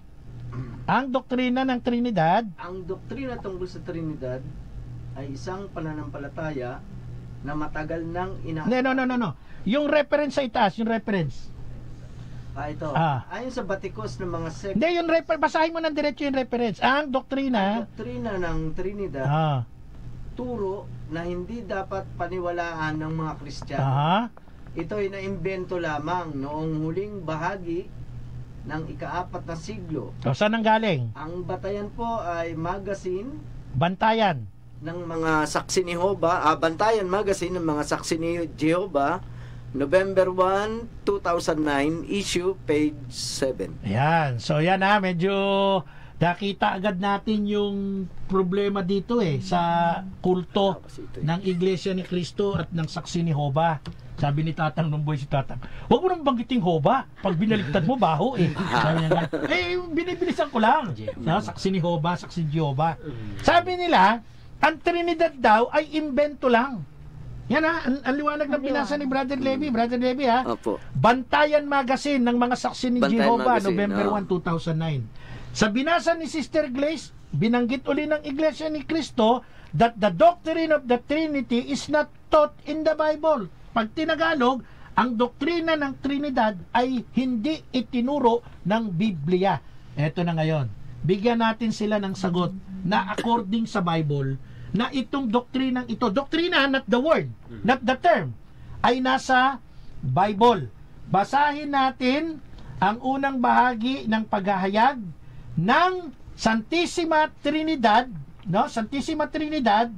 Speaker 2: ang doktrina ng Trinidad,
Speaker 5: Ang doktrina tungkol sa Trinidad ay isang pananampalataya na matagal nang ina...
Speaker 2: no, no, no, no, no. Yung reference sa itaas, yung reference.
Speaker 5: Ah, ito.
Speaker 2: Ah.
Speaker 5: Ayon sa batikos ng mga sect,
Speaker 2: Hindi, yung refer basahin mo ng diretso yung reference. Ang
Speaker 5: ang
Speaker 2: doktrina,
Speaker 5: doktrina ng Trinidad,
Speaker 2: ah,
Speaker 5: turo na hindi dapat paniwalaan ng mga Kristiyano.
Speaker 2: aha,
Speaker 5: Ito ay naimbento lamang noong huling bahagi ng ikaapat na siglo.
Speaker 2: o saan ang galing?
Speaker 5: Ang batayan po ay magazine
Speaker 2: Bantayan.
Speaker 5: ng mga saksi ni Jehovah, ah, Bantayan Magazine ng mga saksi ni Jehovah, November first, two thousand nine, issue, page seven.
Speaker 2: Ayan. So yan ha, medyo nakita agad natin yung problema dito eh sa kulto ng Iglesia ni Cristo at ng saksi ni Jehovah. Sabi ni Tatang nung boy si Tatang, huwag mo nang banggiting Jehovah. Pag binaliktad mo, baho eh. Sabi niya, eh, binibilisan ko lang. Na, saksi ni Jehovah, saksi ni Jehovah. Sabi nila, ang Trinidad daw ay imbento lang. Yan ha, ang, ang liwanag ng binasa ni Brother Levy. Brother Levy ha.
Speaker 5: Opo.
Speaker 2: Bantayan Magazine ng mga saksi ni
Speaker 5: Bantayan
Speaker 2: Jehovah,
Speaker 5: Magazine,
Speaker 2: November
Speaker 5: oh.
Speaker 2: first, two thousand nine. Sa binasa ni Sister Glaze, binanggit uli ng Iglesia ni Cristo that the doctrine of the Trinity is not taught in the Bible. Pag tinagalog, ang doktrina ng Trinidad ay hindi itinuro ng Biblia. Eto na ngayon. Bigyan natin sila ng sagot na according sa Bible, na itong doktrinang ito, doktrina, not the word, not the term, ay nasa Bible. Basahin natin ang unang bahagi ng paghahayag ng Santissima Trinidad, no? Santissima Trinidad,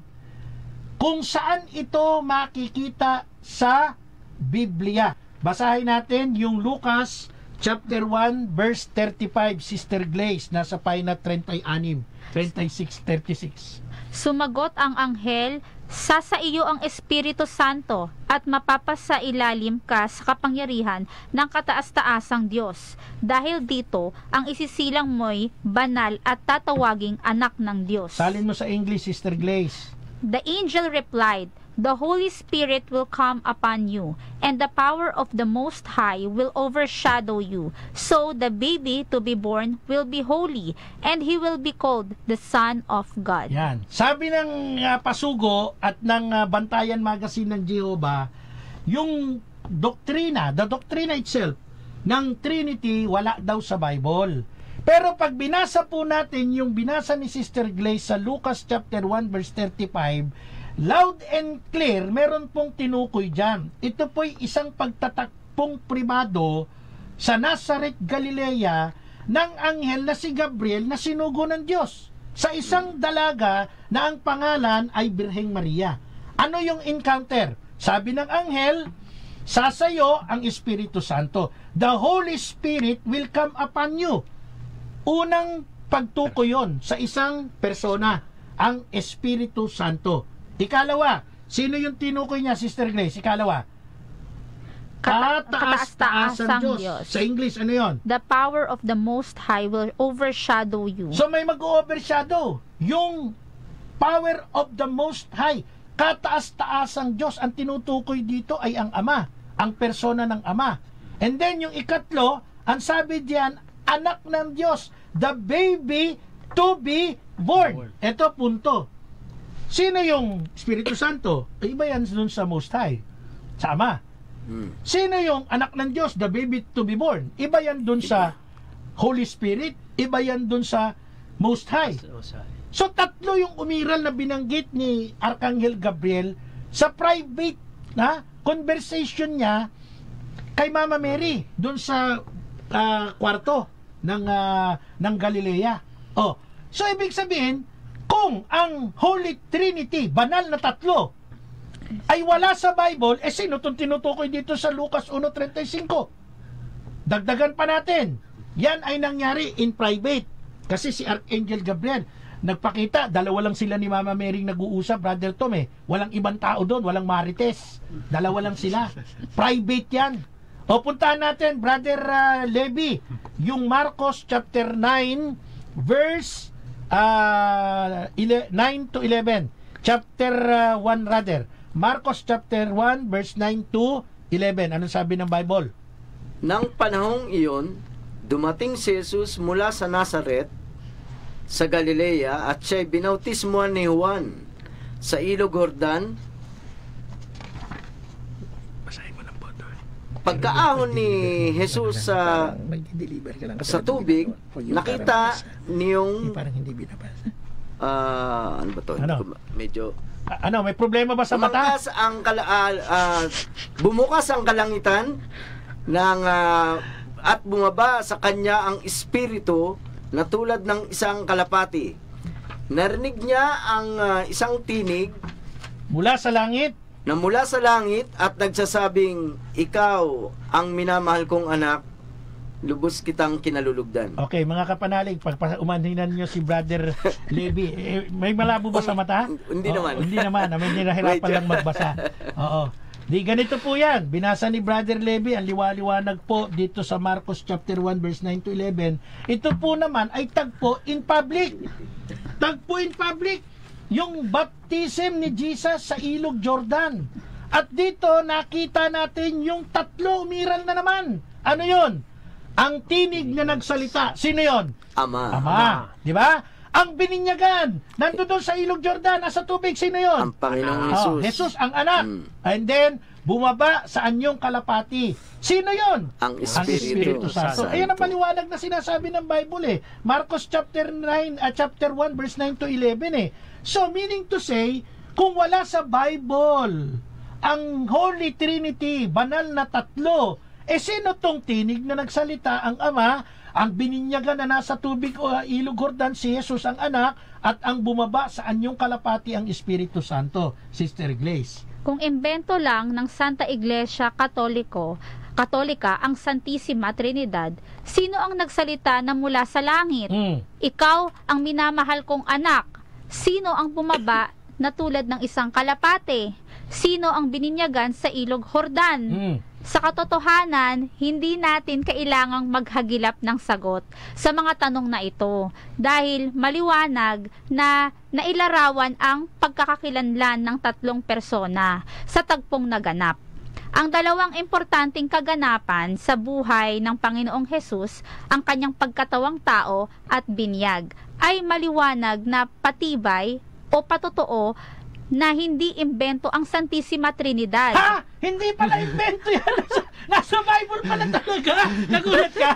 Speaker 2: kung saan ito makikita sa Biblia. Basahin natin yung Lucas chapter one verse thirty-five, Sister Glaze, nasa pahina thirty-six, thirty-six, thirty-six.
Speaker 3: Sumagot ang anghel, "Sasa iyo ang Espiritu Santo at mapapasailalim ka sa kapangyarihan ng kataas-taasang Diyos. Dahil dito, ang isisilang mo'y banal at tatawaging anak ng Diyos."
Speaker 2: Salin mo sa English, Sister Glaze.
Speaker 3: The angel replied, "The Holy Spirit will come upon you, and the power of the Most High will overshadow you. So the baby to be born will be holy, and he will be called the Son of God."
Speaker 2: Yan. Sabi ng uh, Pasugo at ng uh, Bantayan Magazine ng Jehovah, yung doktrina, the doctrina itself ng Trinity wala daw sa Bible. Pero pag binasa po natin yung binasa ni Sister Glaze sa Lucas chapter one verse thirty-five, loud and clear, meron pong tinukoy dyan. Ito po'y isang pagtatakpong pribado sa Nazareth, Galilea, ng anghel na si Gabriel na sinugo ng Diyos sa isang dalaga na ang pangalan ay Birheng Maria. Ano yung encounter? Sabi ng anghel, sasayo ang Espiritu Santo. The Holy Spirit will come upon you. Unang pagtukoy yon sa isang persona, ang Espiritu Santo. Ikalawa, sino yung tinukoy niya, Sister Grace? Ikalawa. Kataas-taasang Diyos. Sa English, ano yon?
Speaker 3: The power of the Most High will overshadow you.
Speaker 2: So may mag-overshadow. Yung power of the Most High, kataas-taasang Diyos, ang tinutukoy dito ay ang Ama, ang persona ng Ama. And then yung ikatlo, ang sabi diyan, anak ng Diyos, the baby to be born. Ito punto. Sino yung Espiritu Santo? Ay, iba yan dun sa Most High, sa Ama.
Speaker 5: Hmm.
Speaker 2: Sino yung anak ng Diyos, the baby to be born? Iba yan dun sa Holy Spirit, iba yan dun sa Most High. So tatlo yung umiral na binanggit ni Arkanghel Gabriel sa private na conversation niya kay Mama Mary dun sa uh, kwarto ng uh, ng Galilea. Oh, so ibig sabihin, kung ang Holy Trinity, banal na tatlo, ay wala sa Bible, eh sino itong tinutukoy dito sa Lucas one thirty-five? Dagdagan pa natin. Yan ay nangyari in private. Kasi si Archangel Gabriel, nagpakita, dalawa lang sila ni Mama Mary nag-uusap, Brother Tom eh. Walang ibang tao doon, walang marites. Dalawa lang sila. Private yan. O puntahan natin, Brother uh, Levi, yung Marcos chapter nine, verse uh, nine to eleven. Chapter uh, one rather. Marcos chapter one verse nine to eleven. Ano sabi ng Bible?
Speaker 5: Nang panahong iyon, dumating si Jesus mula sa Nazaret sa Galilea at siya'y binautismuhan ni Juan sa ilog Jordan.
Speaker 2: Basahin mo lang po ito.
Speaker 5: Pagkaahon ni Jesus sa sa tubig, nakita niyong
Speaker 2: parang hindi binabasa.
Speaker 5: ah, ano ba to?
Speaker 2: Ano?
Speaker 5: Medyo
Speaker 2: A- ano, may problema ba sa mata?
Speaker 5: Bumukas ang kala, ah, ah, bumukas ang kalangitan ng ah, at bumaba sa kanya ang espiritu na tulad ng isang kalapati. Narinig niya ang ah, isang tinig
Speaker 2: Mula sa langit.
Speaker 5: na mula sa langit at nagsasabing, ikaw ang minamahal kong anak, lubos kitang kinalulugdan.
Speaker 2: Okay, mga kapanalig, pag-umanhinan nyo si Brother Levi, eh, may malabo ba sa mata?
Speaker 5: Hindi
Speaker 2: Oo,
Speaker 5: naman.
Speaker 2: Hindi naman, may nahirapan lang magbasa. Oo. Di ganito po yan. Binasa ni Brother Levi, ang liwaliwanag po dito sa Marcos chapter one verse nine to eleven. Ito po naman ay tagpo in public. Tagpo in public. Yung baptism ni Jesus sa ilog Jordan. At dito nakita natin yung tatlo umiral na naman. Ano yun? Ang tinig na nagsalita. Sino yon?
Speaker 5: Ama.
Speaker 2: Ama. Di ba? Ang bininyagan. Nandoon sa ilog Jordan, nasa tubig. Sino yon?
Speaker 5: Ang Panginoong
Speaker 2: Oh,
Speaker 5: Jesus.
Speaker 2: Jesus ang anak.
Speaker 5: Mm.
Speaker 2: And then, bumaba sa anyong kalapati. Sino yon?
Speaker 5: Ang
Speaker 2: Ang
Speaker 5: Espiritu
Speaker 2: Espiritu Santo.
Speaker 5: Santo.
Speaker 2: Ayan ang maliwanag na sinasabi ng Bible eh. Marcos chapter nine, uh, chapter one, verse nine to eleven eh. So, meaning to say, kung wala sa Bible, ang Holy Trinity, banal na tatlo, eh sino tong tinig na nagsalita? Ang Ama, ang bininyagan na nasa tubig o uh, ilog Jordan, si Jesus ang anak, at ang bumaba sa anyong kalapati ang Espiritu Santo. Sister Glaze.
Speaker 3: Kung imbento lang ng Santa Iglesia Katoliko, Katolika ang Santissima Trinidad, sino ang nagsalita na mula sa langit?
Speaker 2: Mm.
Speaker 3: Ikaw ang minamahal kong anak. Sino ang bumaba na tulad ng isang kalapate? Sino ang bininyagan sa ilog Jordan?
Speaker 2: Mm.
Speaker 3: Sa katotohanan, hindi natin kailangang maghagilap ng sagot sa mga tanong na ito dahil maliwanag na nailarawan ang pagkakakilanlan ng tatlong persona sa tagpong naganap. Ang dalawang importanteng kaganapan sa buhay ng Panginoong Hesus, ang kanyang pagkatawang tao at binyag, ay maliwanag na patibay o patotoo na hindi imbento ang Santissima Trinidad.
Speaker 2: Ha? Hindi pala invento yan. Nasa, nasa Bible pala talaga. Nagulat ka?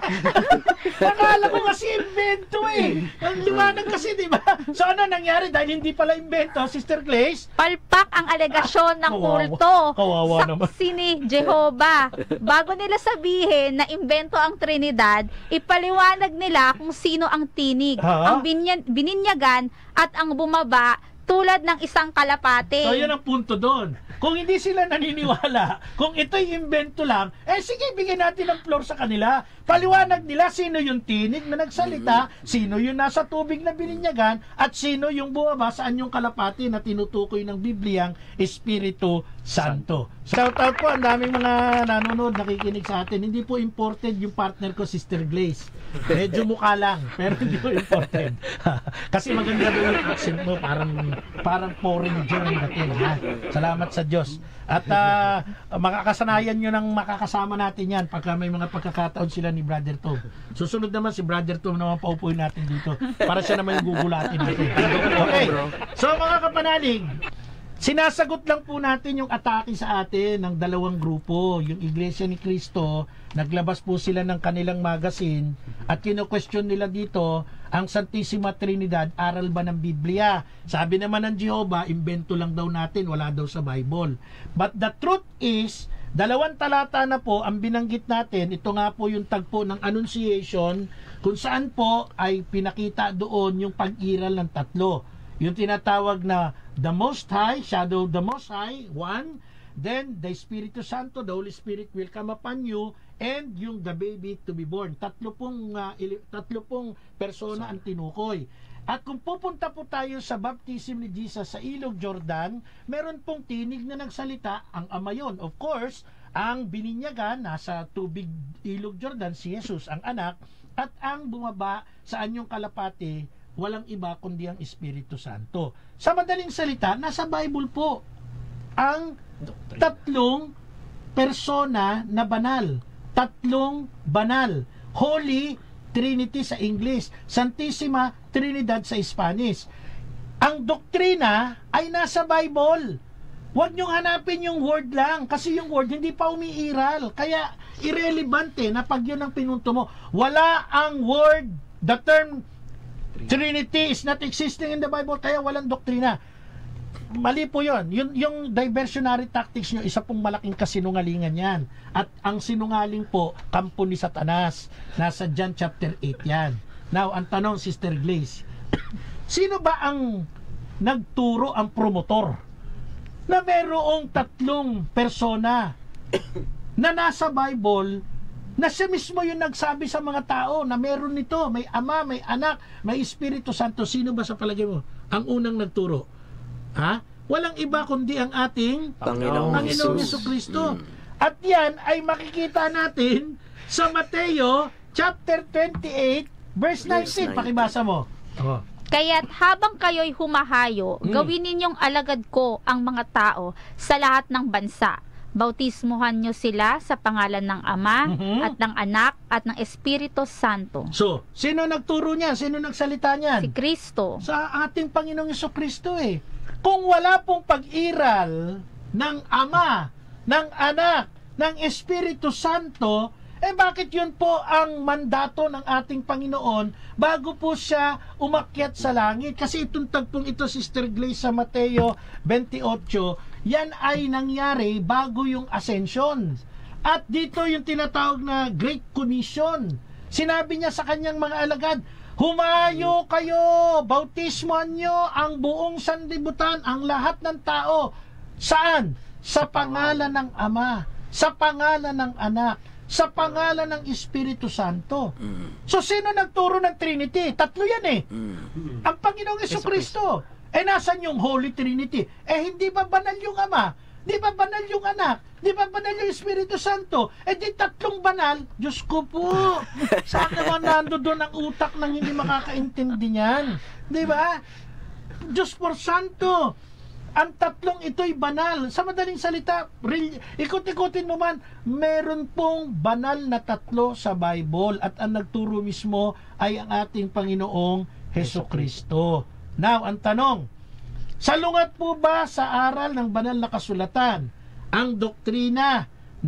Speaker 2: Nakala ko kasi invento eh. Ang liwanag kasi, di ba? So ano nangyari dahil hindi pala invento, Sister Glaze?
Speaker 3: Palpak ang alegasyon ng
Speaker 2: Kawawa.
Speaker 3: kulto.
Speaker 2: Kawawa naman.
Speaker 3: Saksi ni Jehovah. Bago nila sabihin na imbento ang Trinidad, ipaliwanag nila kung sino ang tinig,
Speaker 2: Ha?
Speaker 3: ang binya- bininyagan at ang bumaba tulad ng isang kalapate.
Speaker 2: So yun ang punto doon. Kung hindi sila naniniwala, kung ito'y invento lang, eh sige, bigyan natin ng floor sa kanila. Paliwanag nila sino yung tinig na nagsalita, sino yung nasa tubig na bininyagan, at sino yung bumaba sa anyong kalapati na tinutukoy ng Bibliang Espiritu Santo. Shout out po, ang daming mga nanonood, nakikinig sa atin. Hindi po imported yung partner ko, Sister Glaze. Medyo mukha lang, pero hindi po imported. Kasi maganda doon yung accent mo, parang parang foreign German natin. Ha? Salamat sa Diyos. At uh, makakasanayan nyo ng makakasama natin yan pagka may mga pagkakataon sila ni Brother Tom. Susunod naman si Brother Tom naman paupuin natin dito para siya naman yung gugulatin natin. Okay. So mga kapanalig, sinasagot lang po natin yung atake sa atin ng dalawang grupo. Yung Iglesia ni Cristo, naglabas po sila ng kanilang magazine at kino-question nila dito, ang Santissima Trinidad, aral ba ng Biblia? Sabi naman ng Jehovah, imbento lang daw natin, wala daw sa Bible. But the truth is, dalawang talata na po ang binanggit natin. Ito nga po yung tagpo ng Annunciation, kung saan po ay pinakita doon yung pag-iral ng tatlo. Yung tinatawag na the Most High, shadow of the Most High, one. Then, the Espiritu Santo, the Holy Spirit will come upon you, and yung the baby to be born. Tatlo pong, uh, ili- tatlo pong persona ang tinukoy. At kung pupunta po tayo sa baptism ni Jesus sa Ilog Jordan, meron pong tinig na nagsalita, ang ama yun. Of course, ang bininyagan, nasa tubig Ilog Jordan, si Jesus, ang anak, at ang bumaba sa anyong kalapati, walang iba kundi ang Espiritu Santo. Sa madaling salita, nasa Bible po ang tatlong persona na banal. Tatlong banal. Holy Trinity sa English, Santissima Trinidad sa Spanish. Ang doktrina ay nasa Bible. Huwag niyong hanapin yung word lang kasi yung word hindi pa umiiral. Kaya irrelevante na pag yun ang pinunto mo. Wala ang word, the term Trinity is not existing in the Bible, kaya walang doktrina. Mali po yun. Yung, yung diversionary tactics nyo, isa pong malaking kasinungalingan yan. At ang sinungaling po, kampo ni Satanas. Nasa John chapter eight yan. Now, ang tanong, Sister Glaze, sino ba ang nagturo, ang promotor na merong tatlong persona na nasa Bible na siya mismo yung nagsabi sa mga tao na meron nito, may Ama, may Anak, may Espiritu Santo? Sino ba sa palagay mo ang unang nagturo? Ha? Walang iba kundi ang ating
Speaker 5: Panginoong
Speaker 2: Panginoong
Speaker 5: Jesus.
Speaker 2: Jesucristo.
Speaker 5: Mm.
Speaker 2: At yan ay makikita natin sa Mateo chapter twenty-eight verse nineteen. Pakibasa mo. Oh.
Speaker 3: Kaya't habang kayo'y humahayo,
Speaker 2: Hmm.
Speaker 3: gawin ninyong alagad ko ang mga tao sa lahat ng bansa. Bautismuhan nyo sila sa pangalan ng Ama
Speaker 2: Mhm.
Speaker 3: at ng Anak at ng Espiritu Santo.
Speaker 2: So, sino nagturo niyan? Sino nagsalita niyan?
Speaker 3: Si Kristo.
Speaker 2: Sa ating Panginoong Jesucristo eh. Kung wala pong pag-iral ng Ama, ng Anak, ng Espiritu Santo, eh bakit yun po ang mandato ng ating Panginoon bago po siya umakyat sa langit? Kasi itong tagpong ito, Sister Glaze, sa Mateo twenty-eight, yan ay nangyari bago yung ascension. At dito yung tinatawag na Great Commission. Sinabi niya sa kanyang mga alagad, humayo kayo, bautismuhan nyo ang buong sanlibutan, ang lahat ng tao. Saan? Sa pangalan ng Ama, sa pangalan ng Anak, sa pangalan ng Espiritu Santo. So, sino nagturo ng Trinity? Tatlo yan eh. Ang Panginoong Jesucristo. Eh, nasan yung Holy Trinity? Eh, hindi ba banal yung Ama? Di ba banal yung Anak? Di ba banal yung Espiritu Santo? Eh, di tatlong banal? Diyos ko po. Saan naman nando doon ang utak ng hindi makakaintindi niyan? Di ba? Diyos por Santo. Ang tatlong ito'y banal. Sa madaling salita, ikot-ikutin mo man, meron pong banal na tatlo sa Bible at ang nagturo mismo ay ang ating Panginoong Hesukristo. Now, ang tanong, salungat po ba sa aral ng banal na kasulatan ang doktrina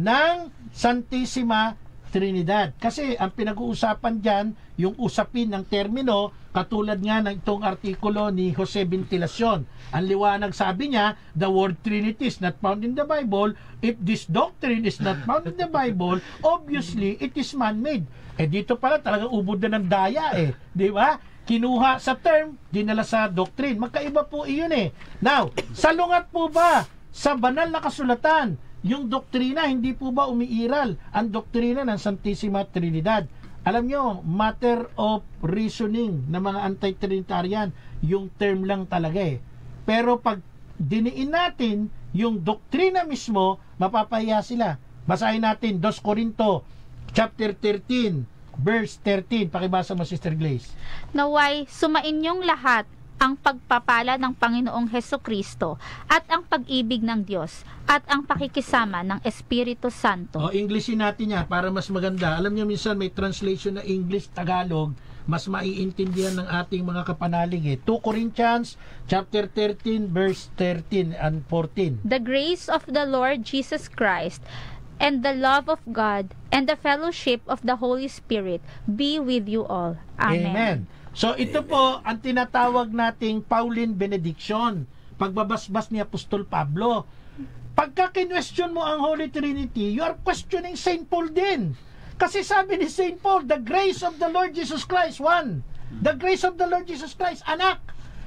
Speaker 2: ng Santissima Trinidad? Kasi ang pinag-uusapan dyan, yung usapin ng termino, katulad nga ng itong artikulo ni Jose Ventilacion. Ang liwanag, sabi niya, the word Trinity is not found in the Bible. If this doctrine is not found in the Bible, obviously, it is man-made. Eh dito pala talagang ubod na ng daya eh. Di ba? Kinuha sa term, dinala sa doctrine. Magkaiba po iyon eh. Now, salungat po ba sa banal na kasulatan yung doktrina, hindi po ba umiiral ang doktrina ng Santissima Trinidad? Alam nyo, matter of reasoning ng mga anti-Trinitarian, yung term lang talaga eh. Pero pag diniin natin yung doktrina mismo, mapapahiya sila. Basahin natin Second Corinto chapter thirteen verse thirteen. Pakibasa mo, Sister Glaze.
Speaker 3: Naway sumainyong lahat ang pagpapala ng Panginoong Hesukristo at ang pag-ibig ng Diyos at ang pakikisama ng Espiritu Santo.
Speaker 2: O, Englishin natin yan para mas maganda. Alam niyo, minsan may translation na English, Tagalog, mas maiintindihan ng ating mga kapanalig eh. Second Corinthians chapter thirteen verse thirteen and fourteen.
Speaker 3: The grace of the Lord Jesus Christ and the love of God and the fellowship of the Holy Spirit be with you all. Amen.
Speaker 2: Amen. So ito
Speaker 5: Amen.
Speaker 2: po ang tinatawag nating Pauline benediction, pagbabasbas ni Apostol Pablo. Pagka kinwestiyon mo ang Holy Trinity, you are questioning Saint Paul din. Kasi sabi ni Saint Paul, the grace of the Lord Jesus Christ, one. The grace of the Lord Jesus Christ, anak.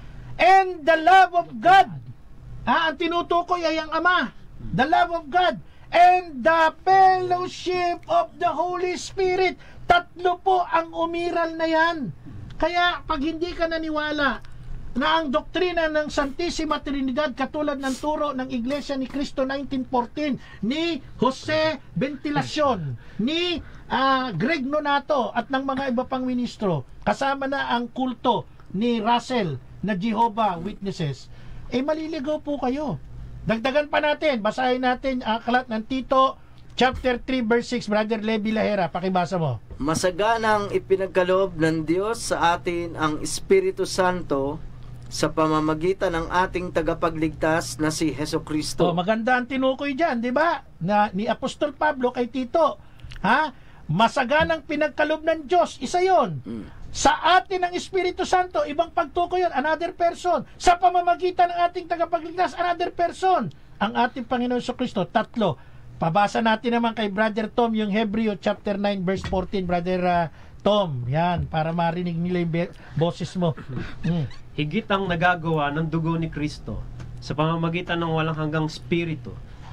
Speaker 2: And the love of God. Ah, ang tinutukoy ay ang Ama. The love of God. And the fellowship of the Holy Spirit. Tatlo po ang umiral na yan. Kaya pag hindi ka naniwala na ang doktrina ng Santissima Trinidad katulad ng turo ng Iglesia ni Cristo nineteen fourteen ni Jose Ventilacion, ni uh, Greg Nonato at ng mga iba pang ministro, kasama na ang kulto ni Russell na Jehovah Witnesses, eh maliligaw po kayo. Dagdagan pa natin, basahin natin ang aklat ng Tito chapter three verse six. Brother Levi Lahera, pakibasa mo.
Speaker 5: Masaganang ipinagkaloob ng Diyos sa atin ang Espiritu Santo sa pamamagitan ng ating tagapagligtas na si Hesukristo.
Speaker 2: Oh, maganda ang tinukoy diyan, 'di ba? Na ni Apostol Pablo kay Tito. Ha? Masaganang pinagkaloob ng Diyos, isa 'yon.
Speaker 5: Mm.
Speaker 2: Sa atin ang Espiritu Santo, ibang pagtukoy 'yon, another person. Sa pamamagitan ng ating tagapagligtas, another person. Ang ating Panginoon Jesucristo, tatlo. Pabasa natin naman kay Brother Tom yung Hebreo chapter nine verse fourteen. Brother uh, Tom, yan, para marinig nila yung be- boses mo. Mm.
Speaker 4: Higit ang nagagawa ng dugo ni Kristo sa pamamagitan ng walang hanggang spirito.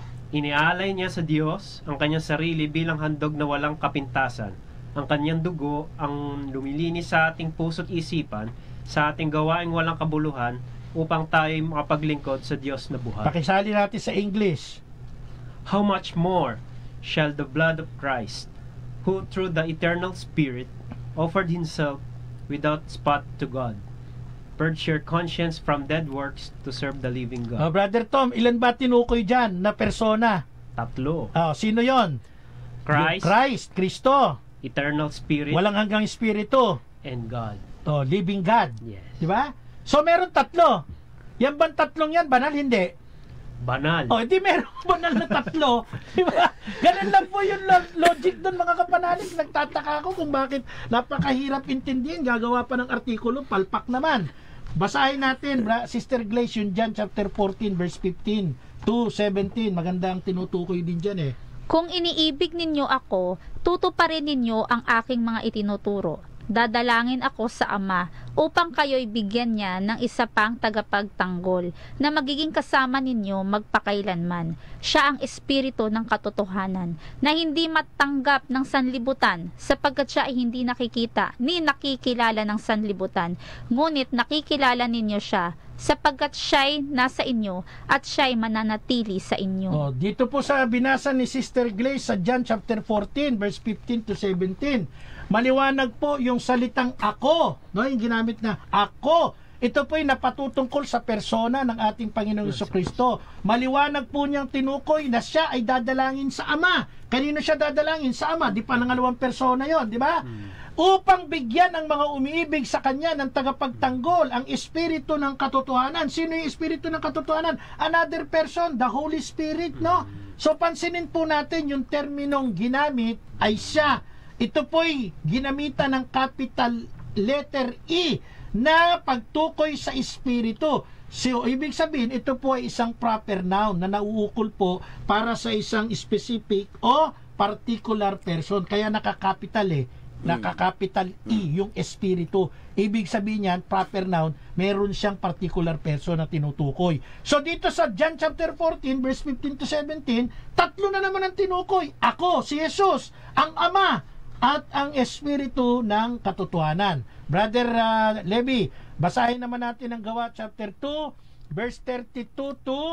Speaker 4: Inialay niya sa Diyos ang kanyang sarili bilang handog na walang kapintasan. Ang kanyang dugo ang lumilinis sa ating puso't isipan, sa ating gawaing walang kabuluhan, upang tayo makapaglingkod sa Diyos na buhay.
Speaker 2: Pakisali natin sa English.
Speaker 4: How much more shall the blood of Christ, who through the eternal Spirit offered himself without spot to God, purge your conscience from dead works to serve the living
Speaker 2: Oh,
Speaker 4: God?
Speaker 2: Brother Tom, ilan ba tinukoy dyan na persona?
Speaker 4: Tatlo.
Speaker 2: Oh, sino yon?
Speaker 4: Christ,
Speaker 2: Christ, Kristo.
Speaker 4: eternal Spirit,
Speaker 2: Walang hanggang espiritu.
Speaker 4: and God.
Speaker 2: Oh, living God.
Speaker 4: Yes.
Speaker 2: Di ba? So meron tatlo. Yan bang tatlong yan? Banal? Hindi.
Speaker 4: Banal.
Speaker 2: Oh, hindi meron banal na tatlo. Di ba? Ganun lang po yung lo- logic doon, mga kapanalig. Nagtataka ako kung bakit napakahirap intindihin. Gagawa pa ng artikulo, palpak naman. Basahin natin, bra, Sister Glace, yung John chapter fourteen verse fifteen to seventeen. Maganda ang tinutukoy din dyan eh.
Speaker 3: Kung iniibig ninyo ako, tutuparin ninyo ang aking mga itinuturo. Dadalangin ako sa Ama upang kayo'y bigyan niya ng isa pang tagapagtanggol na magiging kasama ninyo magpakailanman. Siya ang espiritu ng katotohanan na hindi matanggap ng sanlibutan sapagkat siya ay hindi nakikita ni nakikilala ng sanlibutan. Ngunit nakikilala ninyo siya sapagkat siya'y nasa inyo at siya'y mananatili sa inyo.
Speaker 2: Oh, dito po sa binasa ni Sister Glace sa John chapter fourteen verse fifteen to seventeen. Maliwanag po yung salitang ako, no, yung ginamit na ako. Ito po ay napatutungkol sa persona ng ating Panginoong Jesucristo. Maliwanag po niyang tinukoy na siya ay dadalangin sa Ama. Kanino siya dadalangin? Sa Ama. Di panangalawang persona yon, di ba? Hmm. Upang bigyan ang mga umiibig sa Kanya ng tagapagtanggol, ang Espiritu ng katotohanan. Sino yung Espiritu ng katotohanan? Another person, the Holy Spirit, no? So pansinin po natin yung terminong ginamit ay siya. Ito po'y ginamitan ng capital letter E na pagtukoy sa Espiritu. So, ibig sabihin, ito po ay isang proper noun na nauukol po para sa isang specific o particular person. Kaya nakakapital eh. Nakakapital E, yung Espiritu. Ibig sabihin yan, proper noun, meron siyang particular person na tinutukoy. So, dito sa John chapter fourteen, verse fifteen to seventeen, tatlo na naman ang tinukoy. Ako, si Jesus, ang Ama, at ang Espiritu ng katotohanan. Brother uh, Levi, basahin naman natin ang Gawa chapter two, verse thirty-two to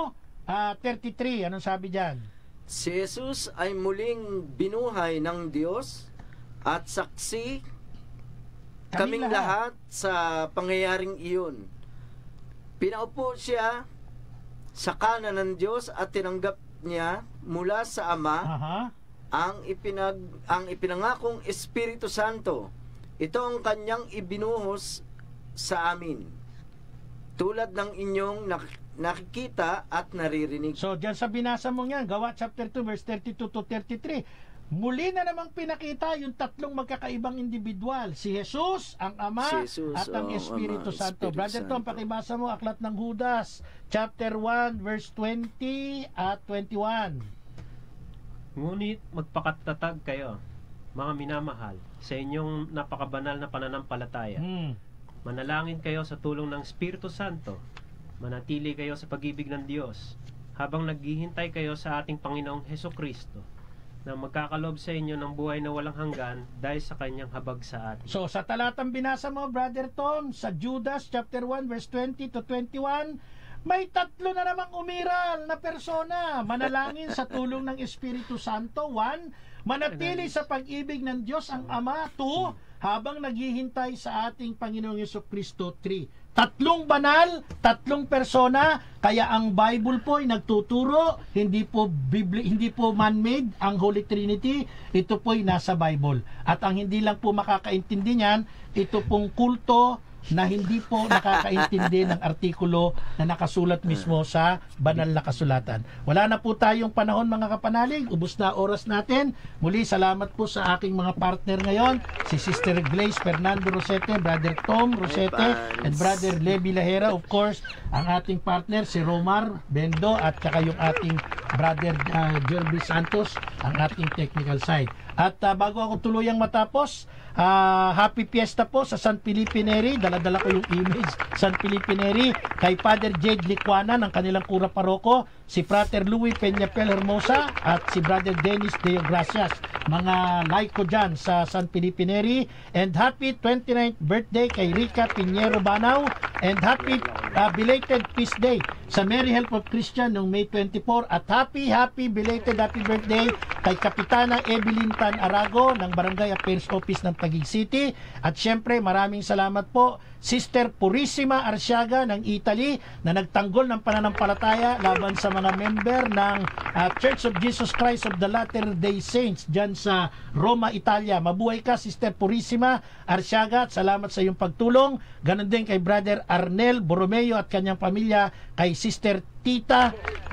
Speaker 2: ah, thirty-three, anong sabi diyan?
Speaker 5: Si Jesus ay muling binuhay ng Diyos at saksi kaming
Speaker 2: Kaming lahat.
Speaker 5: lahat sa pangyayaring iyon. Pinaupo siya sa kanan ng Diyos at tinanggap niya mula sa Ama
Speaker 2: Aha.
Speaker 5: ang ipinag ang ipinangakong Espiritu Santo. Ito ang kanyang ibinuhos sa amin. Tulad ng inyong nak- nakikita at naririnig.
Speaker 2: So, diyan sa binasa mo yan, Gawa chapter two, verse thirty-two to thirty-three, muli na namang pinakita yung tatlong magkakaibang individual. Si Jesus, ang Ama,
Speaker 5: Si Jesus,
Speaker 2: at ang
Speaker 5: oh,
Speaker 2: Espiritu
Speaker 5: Ama,
Speaker 2: Santo.
Speaker 5: Espiritu
Speaker 2: Brother Tom,
Speaker 5: Santo.
Speaker 2: pakibasa mo, Aklat ng Judas, chapter one, verse twenty at twenty-one.
Speaker 4: Ngunit magpakatatag kayo, mga minamahal, sa inyong napakabanal na pananampalataya.
Speaker 2: Hmm.
Speaker 4: Manalangin kayo sa tulong ng Espiritu Santo. Manatili kayo sa pag-ibig ng Diyos habang naghihintay kayo sa ating Panginoong Hesukristo na magkakalob sa inyo ng buhay na walang hanggan dahil sa kanyang habag sa atin.
Speaker 2: So, sa talatang binasa mo, Brother Tom, sa Judas chapter one, verse twenty to twenty-one, may tatlo na namang umiral na persona. Manalangin sa tulong ng Espiritu Santo, one. Manatili sa pag-ibig ng Diyos ang Ama, two. Habang naghihintay sa ating Panginoong Yesukristo, three. Tatlong banal, tatlong persona, kaya ang Bible po ay nagtuturo, hindi po Bibli, hindi po man-made ang Holy Trinity, ito po ay nasa Bible. At ang hindi lang po makakaintindi niyan, ito pong kulto na hindi po nakakaintindi ng artikulo na nakasulat mismo sa banal na kasulatan. Wala na po tayong panahon, mga kapanalig, ubos na oras natin. Muli, salamat po sa aking mga partner ngayon, si Sister Glaze Fernando Rosete, Brother Tom Rosete, and Brother Levi Lahera, of course, ang ating partner si Romar Bendo, at saka yung ating Brother uh, Jerby Santos, ang ating technical side. At uh, bago ako tuluyang matapos, uh, happy fiesta po sa San Felipe Neri. Dala-dala ko yung image. San Felipe Neri, kay Father Jade Licuana ng kanilang kura paroko, si Frater Louis Peñapel Hermosa, at si Brother Dennis Deo Gracias, mga laiko dyan sa San Felipe Neri. And happy twenty-ninth birthday kay Rica Piñero Banaw, and happy uh, belated Peace Day sa Mary Help of Christian noong May twenty-fourth, at happy happy belated happy birthday kay Kapitana Evelyn Tan Arago ng Barangay Affairs Office ng Taguig City. At syempre, maraming salamat po Sister Purissima Arsiaga ng Italy na nagtanggol ng pananampalataya laban sa mga member ng uh, Church of Jesus Christ of the Latter-day Saints dyan sa Roma, Italia. Mabuhay ka, Sister Purissima Arsiaga, at salamat sa iyong pagtulong. Ganon din kay Brother Arnel Borromeo at kanyang pamilya, kay Sister Tita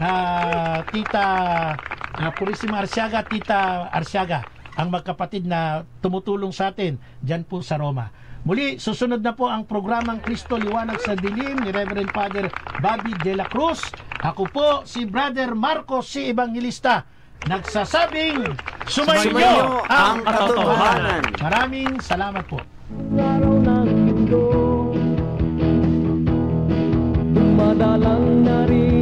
Speaker 2: uh, Tita uh, Purissima Arsiaga, Tita Arsiaga, ang magkapatid na tumutulong sa atin dyan po sa Roma. Muli, susunod na po ang programang Kristo Liwanag sa Dilim ni Reverend Father Bobby De La Cruz. Ako po si Brother Marcos si Evangelista, nagsasabing sumayin niyo ang katotohanan. Maraming salamat po.
Speaker 6: Araw ng mundo, dumadalang na rin